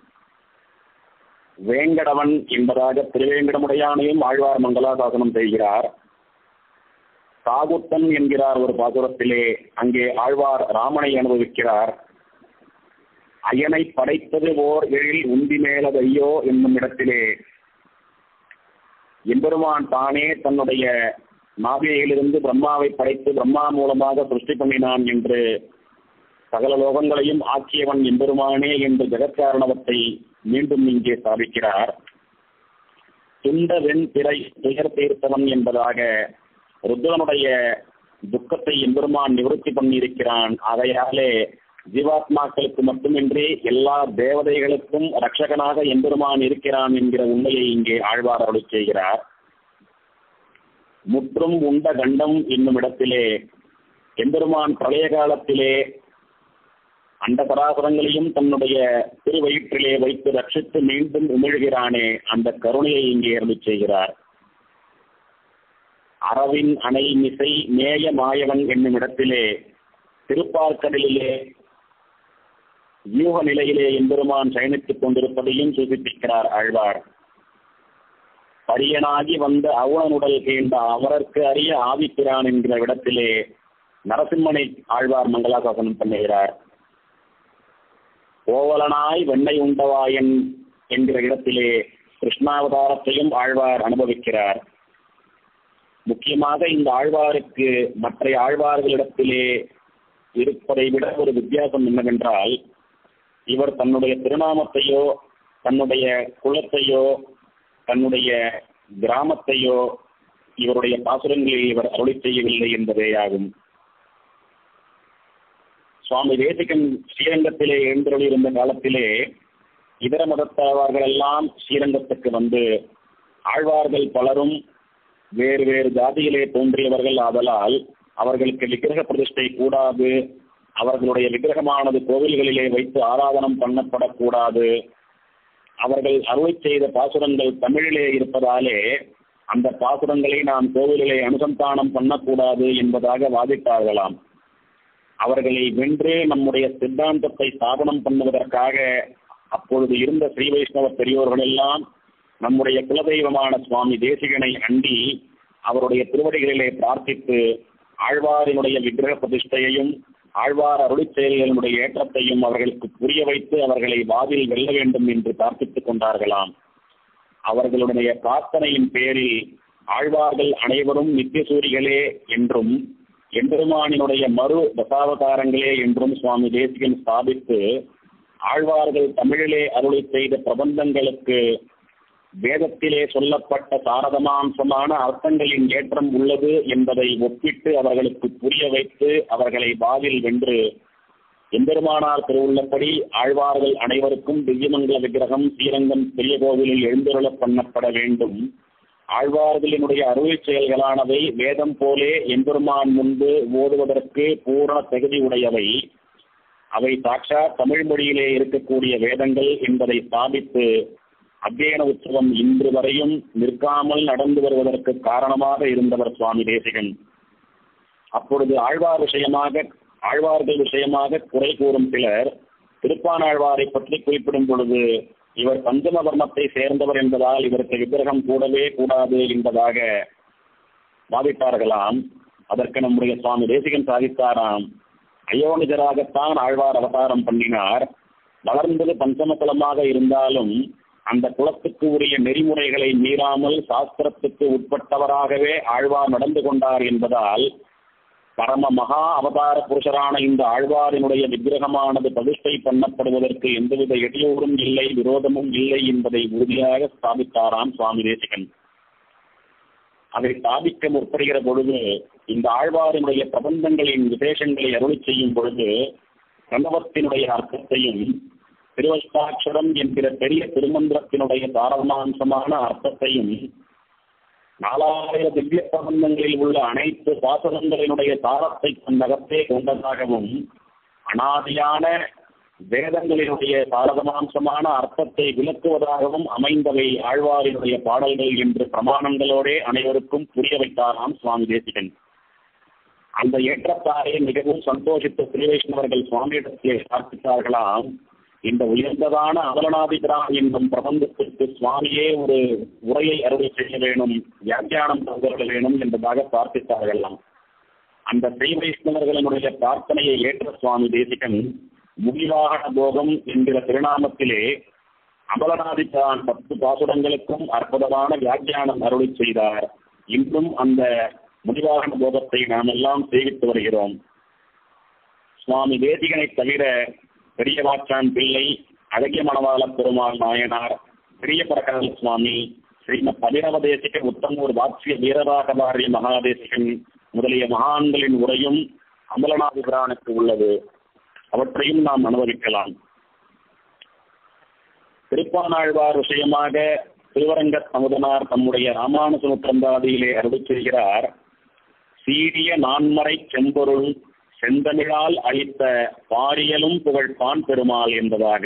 வேங்கடவன் என்பதாக திருவேங்கடமுடையானையும் ஆழ்வார் மங்களாசாசனம் செய்கிறார். சாகுத்தன் என்கிறார் ஒரு பாசுரத்திலே, அங்கே ஆழ்வார் ராமனை அனுபவிக்கிறார். அயனை படைத்தது ஓர் எழில் உந்தி மேலதையோ என்னும் இடத்திலே எம்பெருமான் தானே தன்னுடைய நாபியிலிருந்து பிரம்மாவை படைத்து பிரம்மா மூலமாக சிருஷ்டி பண்ணினான் என்று சகல லோகங்களையும் ஆக்கியவன் எம்பெருமானே என்று ஜெகத்காரணவத்தை மீண்டும் இங்கே ஸ்தாபிக்கிறார். துண்ட வெண் திரை துயர் தீர்த்தவன் என்பதாக ருத்ரனுடைய துக்கத்தை எம்பெருமான் நிவர்த்தி பண்ணியிருக்கிறான். ஆகையாலே ஜீவாத்மாக்களுக்கு மட்டுமின்றி எல்லா தேவதைகளுக்கும் ரட்சகனாக எம்பெருமான் இருக்கிறான் என்கிற உண்மையை இங்கே ஆழ்வார் அருளிச் செய்கிறார். முற்றும் உண்ட கண்டம் என்னும் இடத்திலே எம்பெருமான் பிரளய காலத்திலே அந்த பராசரங்களையும் தன்னுடைய திருவயிற்றிலே வைத்து ரட்சித்து மீண்டும் உமிழ்கிறானே, அந்த கருணையை இங்கே அருளிச் செய்கிறார். அரவின் அணை மிசை மேய மாயவன் என்னும் இடத்திலே திருப்பார்க்கடலிலே யூக நிலையிலே எம்பெருமான் சயனித்துக் கொண்டிருப்பதையும் சூசிப்பிக்கிறார் ஆழ்வார். பரியனாகி வந்த அவுணனுடல் கேண்ட அவரற்கு அறிய ஆதிப்பிரான் என்கிற இடத்திலே நரசிம்மனை ஆழ்வார் மங்களாசாசனம் பண்ணுகிறார். கோவலனாய் வெண்ணை உண்டவாயன் என்கிற இடத்திலே கிருஷ்ணாவதாரத்தையும் ஆழ்வார் அனுபவிக்கிறார். முக்கியமாக இந்த ஆழ்வாருக்கு மற்ற ஆழ்வார்களிடத்திலே இருப்பதை விட ஒரு வித்தியாசம் என்னவென்றால், இவர் தன்னுடைய திருநாமத்தையோ தன்னுடைய குலத்தையோ தன்னுடைய கிராமத்தையோ இவருடைய பாசுரங்களில் இவர் அருளி செய்யவில்லை என்பதேயாகும். சுவாமி தேசிகன் ஸ்ரீரங்கத்திலே எழுந்தருளியிருந்த காலத்திலே இதர மதத்தவர்கள் எல்லாம் ஸ்ரீரங்கத்துக்கு வந்து, ஆழ்வார்கள் பலரும் வேறு வேறு ஜாதியிலே தோன்றியவர்கள் ஆதலால் அவர்களுக்கு விக்கிரக பிரதிஷ்டை கூடாது, அவர்களுடைய விக்கிரகமானது கோவில்களிலே வைத்து ஆராதனம் பண்ணப்படக்கூடாது, அவர்கள் அருளை செய்த பாசுரங்கள் தமிழிலே இருப்பதாலே அந்த பாசுரங்களை நாம் கோவிலிலே அனுசந்தானம் பண்ணக்கூடாது என்பதாக வாதிட்டார்களாம். அவர்களை வென்று நம்முடைய சித்தாந்தத்தை ஸ்தாபனம் பண்ணுவதற்காக அப்பொழுது இருந்த ஸ்ரீ வைஷ்ணவ பெரியோர்கள் எல்லாம் நம்முடைய குலதெய்வமான சுவாமி தேசிகனை அண்டி அவருடைய திருவடிகளிலே பிரார்த்தித்து ஆழ்வாரினுடைய விக்கிரக பிரதிஷ்டையையும் ஆழ்வார் அருளிச் செயல்களுடைய ஏற்றத்தையும் அவர்களுக்கு புரிய வைத்து அவர்களை வாதில் வெல்ல வேண்டும் என்று பிரார்த்தித்துக் கொண்டார்களாம். அவர்களுடைய பிரார்த்தனையின் பேரில் ஆழ்வார்கள் அனைவரும் நித்தியசூரிகளே என்றும் எம்பெருமானினுடைய மறு தசாவதாரங்களே என்றும் சுவாமி தேசிகன் ஸ்தாபித்து ஆழ்வார்கள் தமிழிலே அருளி செய்த பிரபந்தங்களுக்கு வேதத்திலே சொல்லப்பட்ட சாரதமாம்சமான அர்த்தங்களின் ஏற்றம் உள்ளது என்பதை ஒப்பிட்டு அவர்களுக்கு புரிய வைத்து அவர்களை வாவில் வென்று எம்பெருமானார் திருவுள்ளப்படி ஆழ்வார்கள் அனைவருக்கும் திவ்யமங்கல விக்கிரகம் ஸ்ரீரங்கம் பெரிய கோவிலில் எழுந்தருளப் பண்ணப்பட வேண்டும், ஆழ்வார்களினுடைய அருளை செயல்களானவை வேதம் போலே எம்பெருமான் முன்பு ஓதுவதற்கு பூரண தகுதி உடையவை, அவை சாட்சா தமிழ் மொழியிலே இருக்கக்கூடிய வேதங்கள் என்பதை ஸ்தாபித்து அத்தியன உற்சவம் இன்று வரையும் நிற்காமல் நடந்து வருவதற்கு காரணமாக இருந்தவர் சுவாமி தேசிகன். அப்பொழுது ஆழ்வார்கள் விஷயமாக குறை கூறும் சிலர் திருப்பானாழ்வாரை பற்றி குறிப்பிடும் பொழுது இவர் பஞ்சம வர்ணத்தை சேர்ந்தவர் என்பதால் இவருக்கு விக்கிரகம் கூடவே கூடாது என்பதாக வாதிட்டார்களாம். அதற்கு நம்முடைய சுவாமி தேசிகன் சாதித்தாராம், அயோனிஜராகத்தான் ஆழ்வார் அவதாரம் பண்ணினார், வளர்ந்தது பஞ்சம குலமாக இருந்தாலும் அந்த குலத்துக்கு உரிய நெறிமுறைகளை மீறாமல் சாஸ்திரத்துக்கு உட்பட்டவராகவே ஆழ்வார் நடந்து கொண்டார் என்பதால் பரம மகா அவதார புருஷரான இந்த ஆழ்வாரினுடைய விக்கிரகமானது பிரதிஷ்டை பண்ணப்படுவதற்கு எந்தவித இடையூறும் இல்லை, விரோதமும் இல்லை என்பதை உறுதியாக ஸ்தாபித்தாராம் சுவாமி தேசிகன். அதை ஸ்தாபிக்க முற்படுகிற பொழுது இந்த ஆழ்வாரினுடைய பிரபந்தங்களின் விசேஷங்களை அருளி செய்யும் பொழுது பிரணவத்தினுடைய அர்த்தத்தையும் திருவஷ்டாட்சரம் என்கிற பெரிய திருமந்திரத்தினுடைய சாரமாம்சமான அர்த்தத்தையும் 4000 திவ்ய பிரபந்தங்களில் உள்ள அனைத்து பாசனங்களினுடைய சாரத்தை தன்னகத்தே கொண்டதாகவும் அனாதியான வேதங்களினுடைய சாரதமாம்சமான அர்த்தத்தை விளக்குவதாகவும் அமைந்தவை ஆழ்வாரினுடைய பாடல்கள் என்று பிரமாணங்களோடே அனைவருக்கும் புரிய வைத்தாராம் சுவாமி தேசிகன். அந்த ஏற்றத்தாரை மிகவும் சந்தோஷித்த ஸ்ரீவைஷ்ணவர்கள் சுவாமியிடத்திலே பிரார்த்தித்தார்களாம். இந்த உயர்ந்ததான அமலநாதிபிரான் என்னும் பிரபந்தத்திற்கு சுவாமியே ஒரு உரையை அருளை செய்ய வேணும், வியாக்கியானம் தந்துள்ள வேணும் என்பதாக பிரார்த்தித்தார்களாம். அந்த ஸ்ரீ வைஷ்ணவர்களினுடைய பிரார்த்தனையை ஏற்ற சுவாமி தேசிகன் முடிவாகன போகம் என்கிற திருநாமத்திலே அமலநாதிபிரான் 10 பாசுரங்களுக்கும் அற்புதமான வியாக்கியானம் அருளை செய்தார். இன்றும் அந்த முடிவாகன போகத்தை நாம் எல்லாம் சேவித்து வருகிறோம். சுவாமி தேசிகனை தவிர பெரிய வாச்சான் பிள்ளை, அழகிய மணவாள பெருமாள் நாயனார், பெரிய பரகால சுவாமி, ஸ்ரீமத் அபிநவ தேசிகன், உத்தமூர் வாட்சிய வீரராகவாரிய மகாதேசிகன் முதலிய மகான்களின் உரையும் அமலநாதிபிரானுக்கு உள்ளது. அவற்றையும் நாம் அனுபவிக்கலாம். திருப்பானாழ்வார் விஷயமாக திருவரங்க சமுதனார் தம்முடைய ராமானுஜமுத்திரந்தாதியிலே அருளி செய்கிறார். சீரிய நான்மறை செம்பொருள் செந்தமிழால் அளித்த பாரியலும் புகழ்பான் பெருமாள் என்பதாக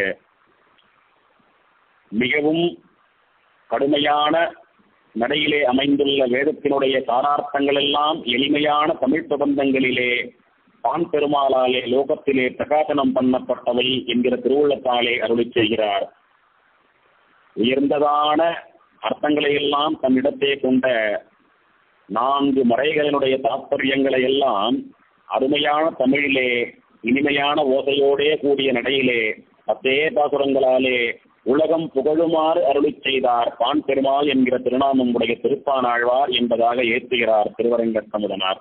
மிகவும் கடுமையான நடையிலே அமைந்துள்ள வேதத்தினுடைய சாரார்த்தங்கள் எல்லாம் எளிமையான தமிழ் பிரபந்தங்களிலே பான் பெருமாளாலே லோகத்திலே பிரகாசனம் பண்ணப்பட்டவை என்கிற திருவுள்ளத்தாலே அருளி செய்கிறார். உயர்ந்ததான அர்த்தங்களை எல்லாம் தன்னிடத்தே கொண்ட 4 மறைகளினுடைய தாற்பயங்களை எல்லாம் அருமையான தமிழிலே இனிமையான ஓசையோடே கூடிய நடையிலே 10 பாசுரங்களாலே உலகம் புகழுமாறு அருளி செய்தார் பான் பெருமாள் என்கிற திருநாமம் உடைய திருப்பானாழ்வார் என்பதாக ஏற்றுகிறார் திருவரங்க சமுதனார்.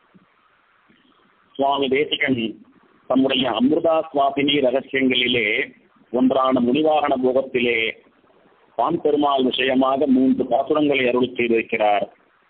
சுவாமி தேசிகன் தம்முடைய அமிர்தா சுவாசினி ரகசியங்களிலே ஒன்றான முனிவாகன போகத்திலே பான் பெருமாள் விஷயமாக 3 பாசுரங்களை அருளி செய்திருக்கிறார்.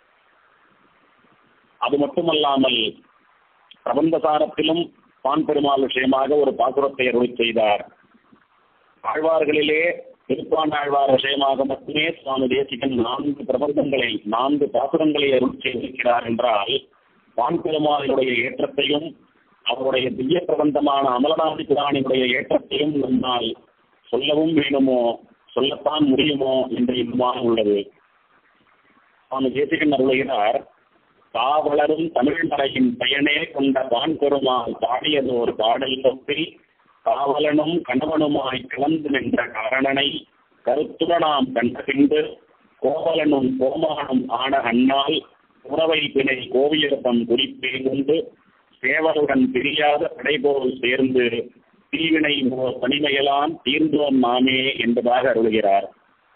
அது மட்டுமல்லாமல் பிரபந்தசாரத்திலும் பான் பெருமாள் விஷயமாக ஒரு பாசுரத்தை அருளி செய்தார். ஆழ்வார்களிலே திருப்பானாழ்வார் விஷயமாக மட்டுமே சுவாமி தேசிகன் 4 பிரபந்தங்களை 4 பாசுரங்களை அருளி செய்திருக்கிறார் என்றால் பான் பெருமாளுடைய ஏற்றத்தையும் அவருடைய திவ்ய பிரபந்தமான அமலநாதிபிரானுடைய ஏற்றத்தையும் நம்மால் சொல்லவும் வேணுமோ, சொல்லத்தான் முடியுமோ என்று இன்னுமாக உள்ளது. சுவாமி தேசிகன் அருளுகிறார். காவலரும் தமிழ் மறையின் பயனே கொண்ட பான் பெருமாள் பாடியதோர் பாடல் தொப்பில் காவலனும் கணவனுமாய் கலந்து நின்ற காரணனை கருத்துடனாம் கண்ட பின்பு கோவலனும் கோமானும் ஆன அண்ணால் உறவை பிணை கோவியர்தம் குறிப்பே கொண்டு சேவலுடன் பிரியாத படைபோல் சேர்ந்து தீவினை தனிமையெல்லாம் தீர்ந்தோம் நாமே என்பதாக அருளுகிறார்.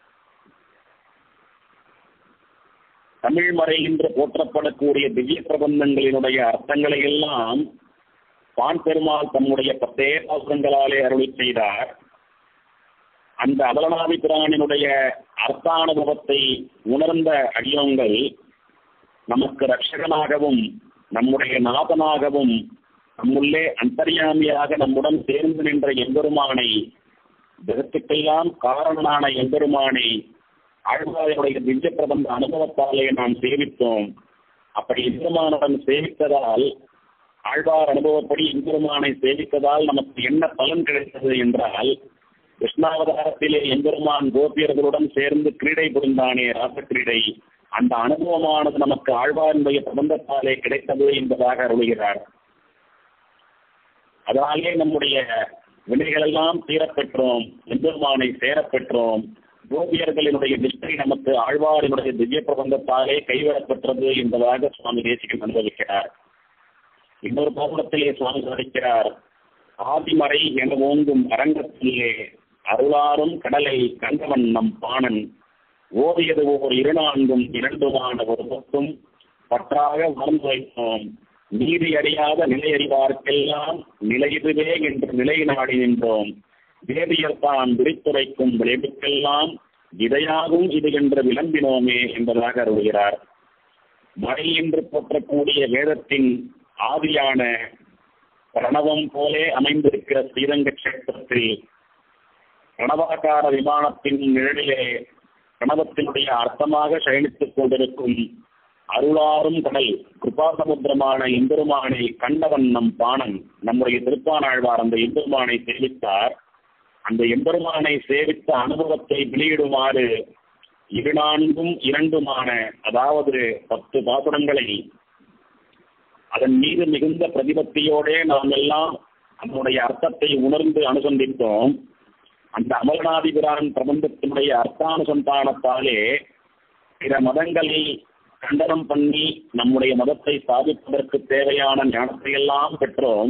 தமிழ் மறை என்று போற்றப்படக்கூடிய திவ்ய பிரபந்தங்களினுடைய அர்த்தங்களை எல்லாம் பான் பெருமாள் தம்முடைய 10 பாசுரங்களாலே அருளி செய்தார். அந்த அமலநாதிபிரானினுடைய அர்த்தானுபவத்தை உணர்ந்த அடியோங்கள் நமக்கு ரட்சகனாகவும் நம்முடைய நாதனாகவும் நம்முள்ளே அந்தர்யாமியாக நம்முடன் சேர்ந்து நின்ற எம்பெருமானை, ஜெகத்துக்கெல்லாம் காரணனான எம்பெருமானை ஆழ்வாருடைய திவ்ய பிரபந்த அனுபவத்தாலே நாம் சேவித்தோம். அப்படி எம்பெருமானுடன் சேவித்ததால், ஆழ்வார் அனுபவப்படி எம்பெருமானை சேவித்ததால் நமக்கு என்ன பலன் கிடைத்தது என்றால், கிருஷ்ணாவதாரத்திலே எம்பெருமான் கோபியர்களுடன் சேர்ந்து கிரீடை புரிந்தானே, ராசக்கிரீடை, அந்த அனுபவமானது நமக்கு ஆழ்வாருடைய பிரபந்தத்தாலே கிடைத்தது என்பதாக அருளுகிறார். அதனாலே நம்முடைய வினைகளெல்லாம் தீரப்பெற்றோம், எம்பெருமானை சேரப்பெற்றோம். கோபியர்களினுடைய நிஷ்டை நமக்கு ஆழ்வாரினுடைய திவ்ய பிரபந்தத்தாலே கைவிடப்பெற்றது என்பதாக சுவாமி தேசிகன் அனுபவிக்கிறார். இன்னொரு பாசுரத்திலே சுவாமி சாதிக்கிறார். ஆதிமறை என ஓங்கும் அரங்கத்திலே அருளாரும் கடலை கண்டவன் நம் பாணன் ஓதியது ஓர் 2 2 ஒரு பக்கம் பற்றாக உணர்ந்து வைத்தோம். நீதி அறியாத நிலையறிவார்க்கெல்லாம் நிலையுதுவே என்று நிலை நாடி நின்றோம். வேதியர்தான் விரித்துரைக்கும் விளைவுக்கெல்லாம் இதையாகும் இது என்று விளம்பினோமே என்பதாக அருள்கிறார். மழை என்று போற்றக்கூடிய வேதத்தின் ஆதியான பிரணவம் போலே அமைந்திருக்கிற ஸ்ரீரங்க கஷேத்திரத்தில் பிரணவாகார விமானத்தின் நிழலிலே பிரணவத்தினுடைய அர்த்தமாக சயனித்துக் கொண்டிருக்கும் அருளாரும் கடல் கிருபாசமுத்திரமான எம்பெருமானை கண்டவன் நம் பாணன். நம்முடைய திருப்பானாழ்வார் அந்த எம்பெருமானை சேவித்தார். அந்த எம்பெருமானை சேவித்த அனுபவத்தை வெளியிடுமாறு 2 அதாவது 10 பாசுரங்களை அதன் மீது மிகுந்த பிரதிபத்தியோட நாம் எல்லாம் அதனுடைய அர்த்தத்தை உணர்ந்து அனுசந்தித்தோம். அந்த அமரநாதிபிரான் பிரபந்தத்தினுடைய அர்த்தானுசந்தானத்தாலே பிற மதங்களை கண்டனம் பண்ணி நம்முடைய மதத்தை சாதிப்பதற்கு தேவையான ஞானத்தை எல்லாம் பெற்றோம்.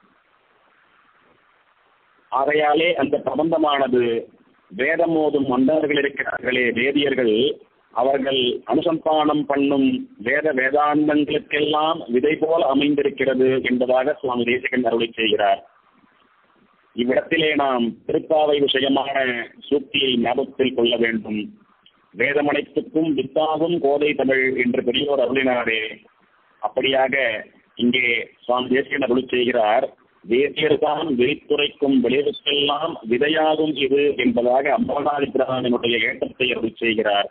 ஆகையாலே அந்த பிரபந்தமானது வேதம் ஓதும் மன்னர்கள் இருக்கிறார்களே வேதியர்கள், அவர்கள் அனுசந்தானம் பண்ணும் வேதாந்தங்களுக்கெல்லாம் விதை போல் அமைந்திருக்கிறது என்பதாக சுவாமி தேசிகன் அருளை செய்கிறார். இவ்விடத்திலே நாம் திருப்பாவை விஷயமான சூக்தியை ஞாபகத்தில் கொள்ள வேண்டும். வேதமனைத்துக்கும் வித்தாகும் கோதை தமிழ் என்று பெரியோர் அருளினாரே, அப்படியாக இங்கே சுவாமி தேசிகன் அருளை செய்கிறார். வேதியர்தான் விரித்துரைக்கும் விளைவுக்கெல்லாம் விதையாகும் இது என்பதாக அம்பலநாதிபிரானுடைய ஏற்றத்தை அருளை செய்கிறார்.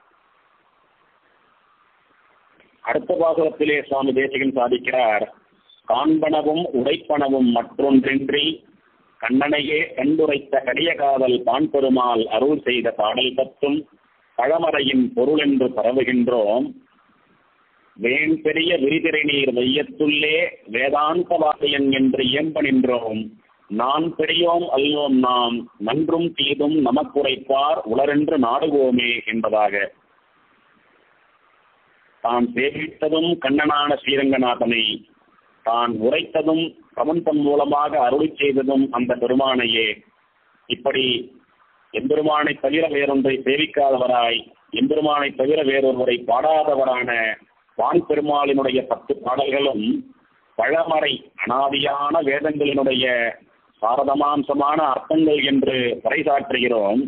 அடுத்த பாசுரத்திலே சுவாமி தேசிகன் சாதிக்கிறார். காண்பனவும் உடைப்பனவும் மற்றொன்றின்றி கண்ணனையே கண்டுரைத்த கடிய காதல் பான் பெருமாள் அருள் செய்த பாடல் பத்தும் பழமறையின் பொருள் என்று பரவுகின்றோம். வேன் பெரிய விரிதிரை நீர் வையத்துள்ளே வேதாந்த வாசையன் என்று இயம்ப நின்றோம். நான் பெரியோம் அல்லோம் நாம் நன்றும் தீதும் நமக்குரைப்பார் உளரென்று நாடுவோமே என்பதாக தான் சேவித்ததும் கண்ணனான ஸ்ரீரங்கநாதனை, தான் உரைத்ததும் பிரபந்தம் மூலமாக அருளி செய்ததும் அந்த பெருமானையே. இப்படி எம்பெருமானை தவிர வேறொன்றை சேவிக்காதவராய், எம்பெருமானை தவிர வேறொருவரை பாடாதவரான வான் பெருமாளினுடைய 10 பாடல்களும் பழமறை அனாதியான வேதங்களினுடைய சாரதமாம்சமான அர்த்தங்கள் என்று பறைசாற்றுகிறோம்.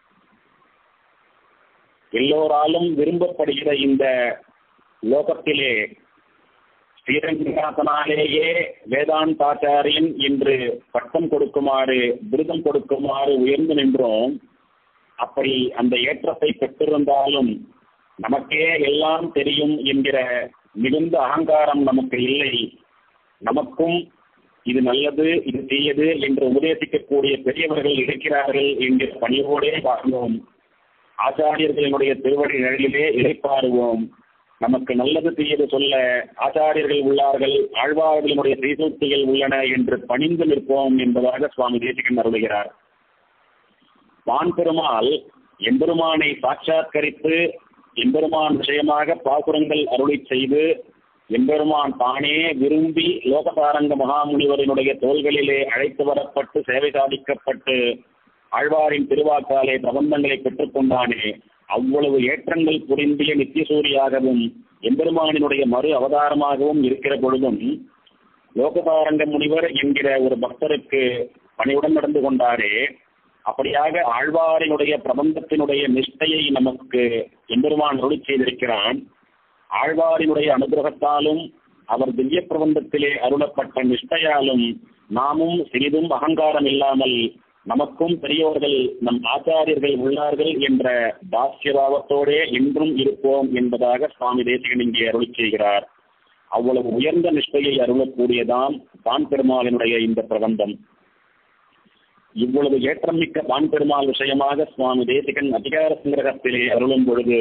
எல்லோராலும் விரும்பப்படுகிற இந்த லோகத்திலே ஸ்ரீரங்கநாதனாலேயே வேதாந்தாச்சாரியன் என்று பட்டம் கொடுக்குமாறு, விருதம் கொடுக்குமாறு உயர்ந்து நின்றோம். அப்படி அந்த ஏற்றத்தை பெற்றிருந்தாலும் நமக்கே எல்லாம் தெரியும் என்கிற மிகுந்த அகங்காரம் நமக்கு இல்லை. நமக்கும் இது நல்லது, இது தீயது என்று உபதேசிக்கக்கூடிய பெரியவர்கள் இருக்கிறார்கள் என்கிற பணியோடே வாழ்வோம். ஆச்சாரியர்களினுடைய திருவடி நிழலிலே இளைப்பாறுவோம். நமக்கு நல்லது தீயது சொல்ல ஆச்சாரியர்கள் உள்ளார்கள், ஆழ்வார்களினுடைய தீசூக்திகள் உள்ளன என்று பணிந்து நிற்போம் என்பதாக சுவாமி தேசிகன் அருளுகிறார். வான் பெருமாள் எம்பெருமானை சாட்சாத்கரித்து எம்பெருமான் விஷயமாக பாசுரங்கள் அருளி செய்து எம்பெருமான் தானே விரும்பி லோகசாரங்க மகாமுனிவரினுடைய தோள்களிலே அழைத்து வரப்பட்டு சேவை சாதிக்கப்பட்டு ஆழ்வாரின் திருவாக்காலே பிரபந்தங்களை பெற்றுக்கொண்டானே, அவ்வளவு ஏற்றங்கள் புரிந்திய நித்தியசூரியாகவும் எம்பெருமானினுடைய மறு அவதாரமாகவும் இருக்கிற பொழுதும் லோகசாரங்க முனிவர் என்கிற ஒரு பக்தருக்கு பணிவுடன் நடந்து கொண்டாரே, அப்படியாக ஆழ்வாரினுடைய பிரபந்தத்தினுடைய நிஷ்டையை நமக்கு எம்பெருமான் அருளி செய்திருக்கிறான். ஆழ்வாரினுடைய அனுகிரகத்தாலும் அவர் திவ்ய பிரபந்தத்திலே அருளப்பட்ட நிஷ்டையாலும் நாமும் சிறிதும் அகங்காரம் இல்லாமல் நமக்கும் பெரியோர்கள் நம் ஆச்சாரியர்கள் உள்ளார்கள் என்ற பாக்கியபாவத்தோடே இன்றும் இருப்போம் என்பதாக சுவாமி தேசிகன் இங்கே அருளி செய்கிறார். அவ்வளவு உயர்ந்த நிஷ்டையை அருளக்கூடியதான் பான் பெருமாளினுடைய இந்த பிரபந்தம். இவ்வளவு ஏற்றம் மிக்க பான் பெருமாள் விஷயமாக சுவாமி தேசிகன் அதிகார சங்கிரகத்திலே அருளும் பொழுது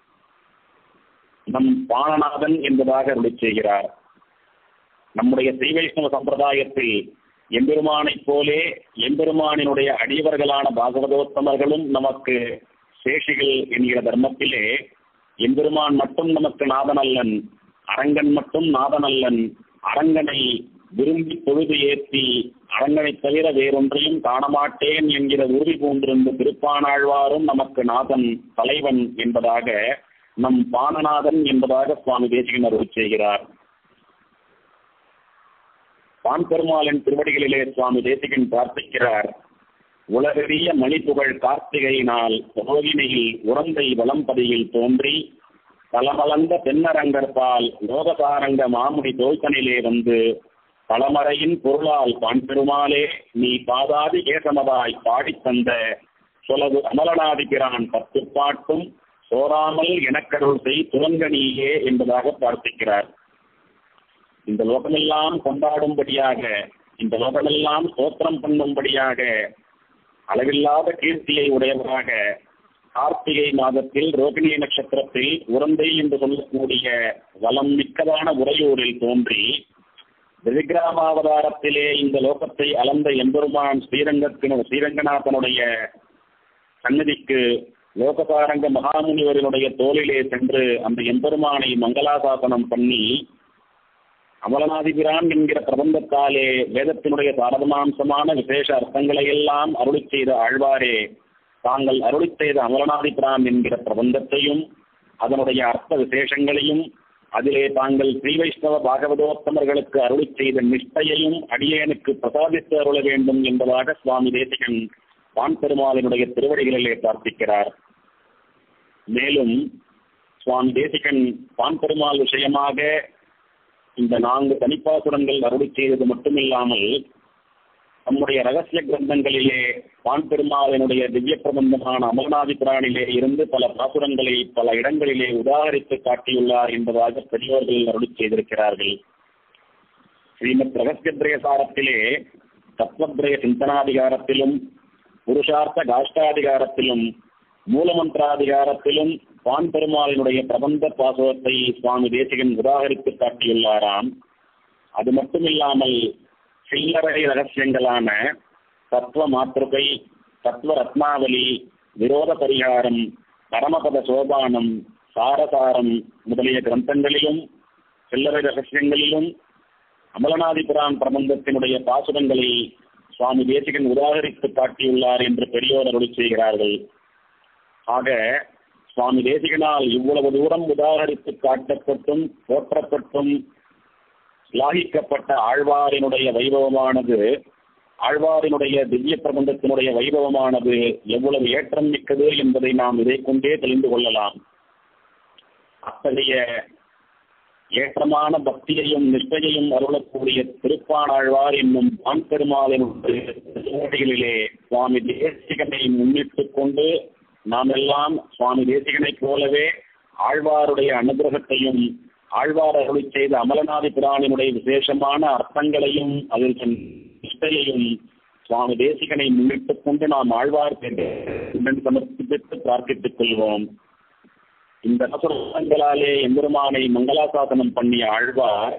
நம் பாணநாதன் என்பதாக அருளி செய்கிறார். நம்முடைய ஸ்ரீ வைஷ்ணவ சம்பிரதாயத்தில் எம்பெருமானைப் போலே எம்பெருமானினுடைய அடியவர்களான பாகவதோத்தமர்களும் நமக்கு சேஷிகள் என்கிற தர்மத்திலே எம்பெருமான் மட்டும் நமக்கு நாதனல்லன், அரங்கன் மட்டும் நாதனல்லன், அரங்கனை விரும்பி பொழுது ஏற்றி அரங்கனை தவிர வேறொன்றையும் காணமாட்டேன் என்கிற உறுதி பூண்டிருந்த திருப்பானாழ்வாரும் நமக்கு நாதன் தலைவன் என்பதாக நம் பாணநாதன் என்பதாக சுவாமி தேசிகன் அருளி செய்கிறார். பான் பெருமாளின் திருவடிகளிலே சுவாமி தேசிகன் பிரார்த்திக்கிறார். உலகறிய மணிப்புகழ் கார்த்திகையினால் ரோகிணியில் உறந்தை வளம்பதியில் தோன்றி பலமளந்த தென்னரங்கற்பால் லோகசாரங்க மாமுனி தோல்தனிலே வந்து பலமறையின் பொருளால் பான்பெருமாளே நீ பாதாதி கேசமதாய் பாடித் தந்த சொலவு அமலனாதிபிரான் 10 பாட்டும் சோராமல் எனக்கருள் செய் துலங்கனியே என்பதாக பிரார்த்திக்கிறார். இந்த லோகமெல்லாம் கொண்டாடும்படியாக, இந்த லோகமெல்லாம் ஸ்தோத்திரம் பண்ணும்படியாக அளவில்லாத கீர்த்தியை உடையவராக கார்த்திகை மாதத்தில் ரோகிணி நட்சத்திரத்தில் உரந்தை என்று சொல்லக்கூடிய வளம் மிக்கதான உறையூரில் தோன்றி திரிகிராமாவதாரத்திலே இந்த லோகத்தை அளந்த எம்பெருமான் ஸ்ரீரங்கநாதனுடைய சன்னதிக்கு லோகசாரங்க மகாமுனிவரினுடைய தோளிலே சென்று அந்த எம்பெருமானை மங்களாசாசனம் பண்ணி அமலநாதிபிரான் என்கிற பிரபந்தத்தாலே வேதத்தினுடைய சாரதமாம்சமான விசேஷ அர்த்தங்களை எல்லாம் அருளி செய்த ஆழ்வாரே, தாங்கள் அருளி செய்த அமலநாதிபிரான் என்கிற பிரபந்தத்தையும் அதனுடைய அர்த்த விசேஷங்களையும் அதிலே தாங்கள் ஸ்ரீ வைஷ்ணவ பாகவதோத்தமர்களுக்கு அருளி செய்த நிஷ்டையையும் அடியேனுக்கு பிரசாதித்து அருள வேண்டும் என்பதாக சுவாமி தேசிகன் வான்பெருமாளினுடைய திருவடிகளிலே பிரார்த்திக்கிறார். மேலும் சுவாமி தேசிகன் வான்பெருமாள் விஷயமாக இந்த 4 தனிப்பாசுரங்கள் அருளி செய்தது மட்டுமில்லாமல் நம்முடைய ரகசிய கிரந்தங்களிலே வான்பெருமாளினுடைய திவ்ய பிரபந்தமான அமலநாதிபிரானிலே இருந்து பல பாசுரங்களை பல இடங்களிலே உதாகரித்து காட்டியுள்ளார் என்பதாக பெரியோர்கள் அருளி செய்திருக்கிறார்கள். ஸ்ரீமத் ரகசியத்ரயசாரத்திலே தத்வத்ரய சிந்தனாதிகாரத்திலும் புருஷார்த்த காஷ்டாதிகாரத்திலும் மூலமந்திராதிகாரத்திலும் வான்பெருமாளினுடைய பிரபந்த பாசுரத்தை சுவாமி தேசிகன் உதாகரித்து காட்டியுள்ளாராம். அது மட்டுமில்லாமல் சில்லறை ரகசியங்களான தத்துவ மாத்திருகை, தத்துவ ரத்னாவலி, விரோத பரிகாரம், பரமபத சோபானம், சாரசாரம் முதலிய கிரந்தங்களிலும் சில்லறை ரகசியங்களிலும் அமலநாதிபிரான் பிரபந்தத்தினுடைய பாசுரங்களை சுவாமி தேசிகன் உதாகரித்து காட்டியுள்ளார் என்று பெரியோர் அருளி செய்கிறார்கள். ஆக சுவாமி தேசிகனால் இவ்வளவு தூரம் உதாகரித்து காட்டப்பட்டும் போற்றப்பட்டும் ஸ்லாகிக்கப்பட்ட ஆழ்வாரினுடைய வைபவமானது, ஆழ்வாரினுடைய திவ்ய பிரபந்தத்தினுடைய வைபவமானது எவ்வளவு ஏற்றம் மிக்கது என்பதை நாம் இதை கொண்டே தெரிந்து கொள்ளலாம். அத்தகைய ஏற்றமான பக்தியையும் நிஷ்டையையும் அருளக்கூடிய திருப்பாணாழ்வார் என்னும் வான்பெருமாளினுடைய சுவாமி தேசிகனை முன்னிட்டுக் கொண்டு நாம் எல்லாம் சுவாமி தேசிகனைப் போலவே ஆழ்வாருடைய அனுகிரகத்தையும் ஆழ்வார் அருளி செய்த அமலநாதிபிரானினுடைய விசேஷமான அர்த்தங்களையும் அதில் நிஷ்டையையும் சுவாமி தேசிகனை முன்னிட்டுக் கொண்டு நாம் ஆழ்வார் சமர்ப்பித்து பிரார்த்தித்துக் கொள்வோம். இந்த பாசுரங்களாலே எம்பெருமானை மங்களாசாசனம் பண்ணிய ஆழ்வார்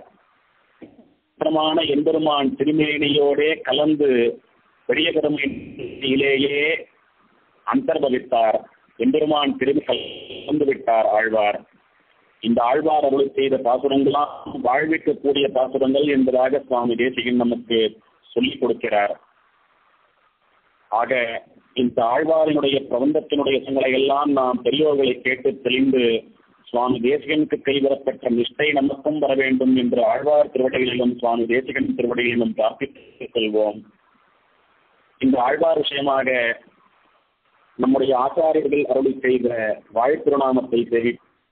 எம்பெருமான் திருமேனியோடே கலந்து பெரிய பெருமையிலேயே அந்தர்பவித்தார். எம்பெருமான் திரும்பி கலந்து விட்டார் ஆழ்வார். இந்த ஆழ்வார் அருளி செய்த பாசுரங்களாம் வாழ்விக்கக்கூடிய பாசுரங்கள் என்பதாக சுவாமி தேசிகன் நமக்கு சொல்லிக் கொடுக்கிறார். ஆக இந்த ஆழ்வாரினுடைய பிரபந்தத்தினுடைய சங்களை எல்லாம் நாம் பெரியோர்களை கேட்டு தெளிந்து சுவாமி தேசிகனுக்கு கைவரப்பட்ட நிஷ்டை நமக்கும் வர வேண்டும் என்று ஆழ்வார் திருவடிகளிலும் சுவாமி தேசிகன் திருவடிகளிலும் பிரார்த்தித்துக் கொள்வோம். இந்த ஆழ்வார் விஷயமாக நம்முடைய ஆச்சாரியர்கள் அருளி செய்த வாழ்த்திருநாமத்தை செவி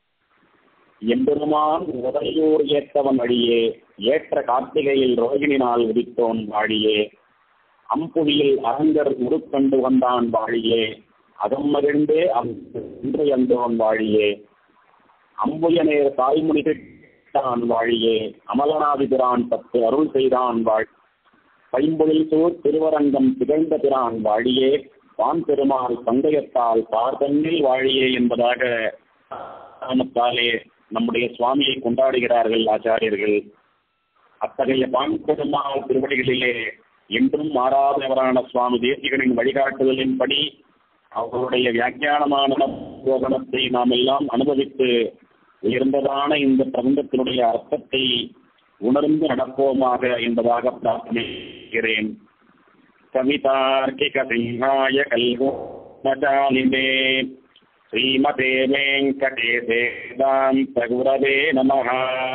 எம்பெருமான் உதயூர் ஏற்றவன் வழியே ஏற்ற கார்த்திகையில் ரோகிணி நாள் உதித்தோன் வாழியே அம்புவியில் அரங்கர் உருக்கண்டு வந்தான் வாழியே அகம் மகிழ்ந்தே அன்று எந்தோன் வாழியே அம்புயனேர் தாய்மொழி கேட்டான் வாழியே அமலநாதிபிரான் 10 அருள் செய்தான் வாழ் பைம்பொழில் சூர் திருவரங்கம் திகழ்ந்த பிரான் வாழியே வான் பெருமாள் பந்தயத்தால் பார்த்தன்னில் வாழியே என்பதாக நாமத்தாலே நம்முடைய சுவாமியை கொண்டாடுகிறார்கள் ஆச்சாரியர்கள். அத்தகைய பான் பெருமாள் திருவடிகளிலே என்றும் மாறாதவரான சுவாமி தேசிகனின் வழிகாட்டுதலின்படி அவருடைய வியாக்கியானமான போகனத்தை நாம் எல்லாம் அனுபவித்து உயர்ந்ததான இந்த பிரபந்தத்தினுடைய அர்த்தத்தை உணர்ந்து நடப்போமாக என்பதாக பிரார்த்தனைக்கிறேன். கவிதார்க்கிக சிங்காய கல்கோமசாலினே ஸ்ரீமதே வெங்கடேசேதாந்த குரவே நமஹ.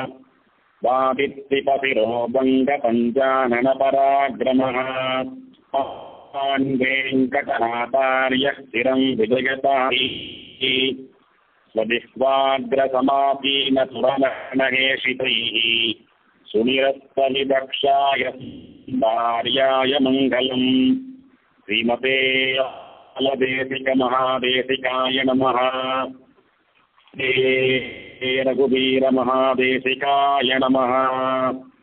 வாதித்ரிபதிரோ பங்க பஞ்சானன பராக்ரமஹ வெங்கடநாதார்ய ஸ்திரம் விஜயதாரி स्वजिह्वाग्रसमापीनसुरनहेषितैः सुनिरस्तविवक्षाय भार्याय मङ्गलम्। श्रीमते बालदेशिकमहादेशिकाय नमः। श्री रघुवीरमहादेशिकाय नमः।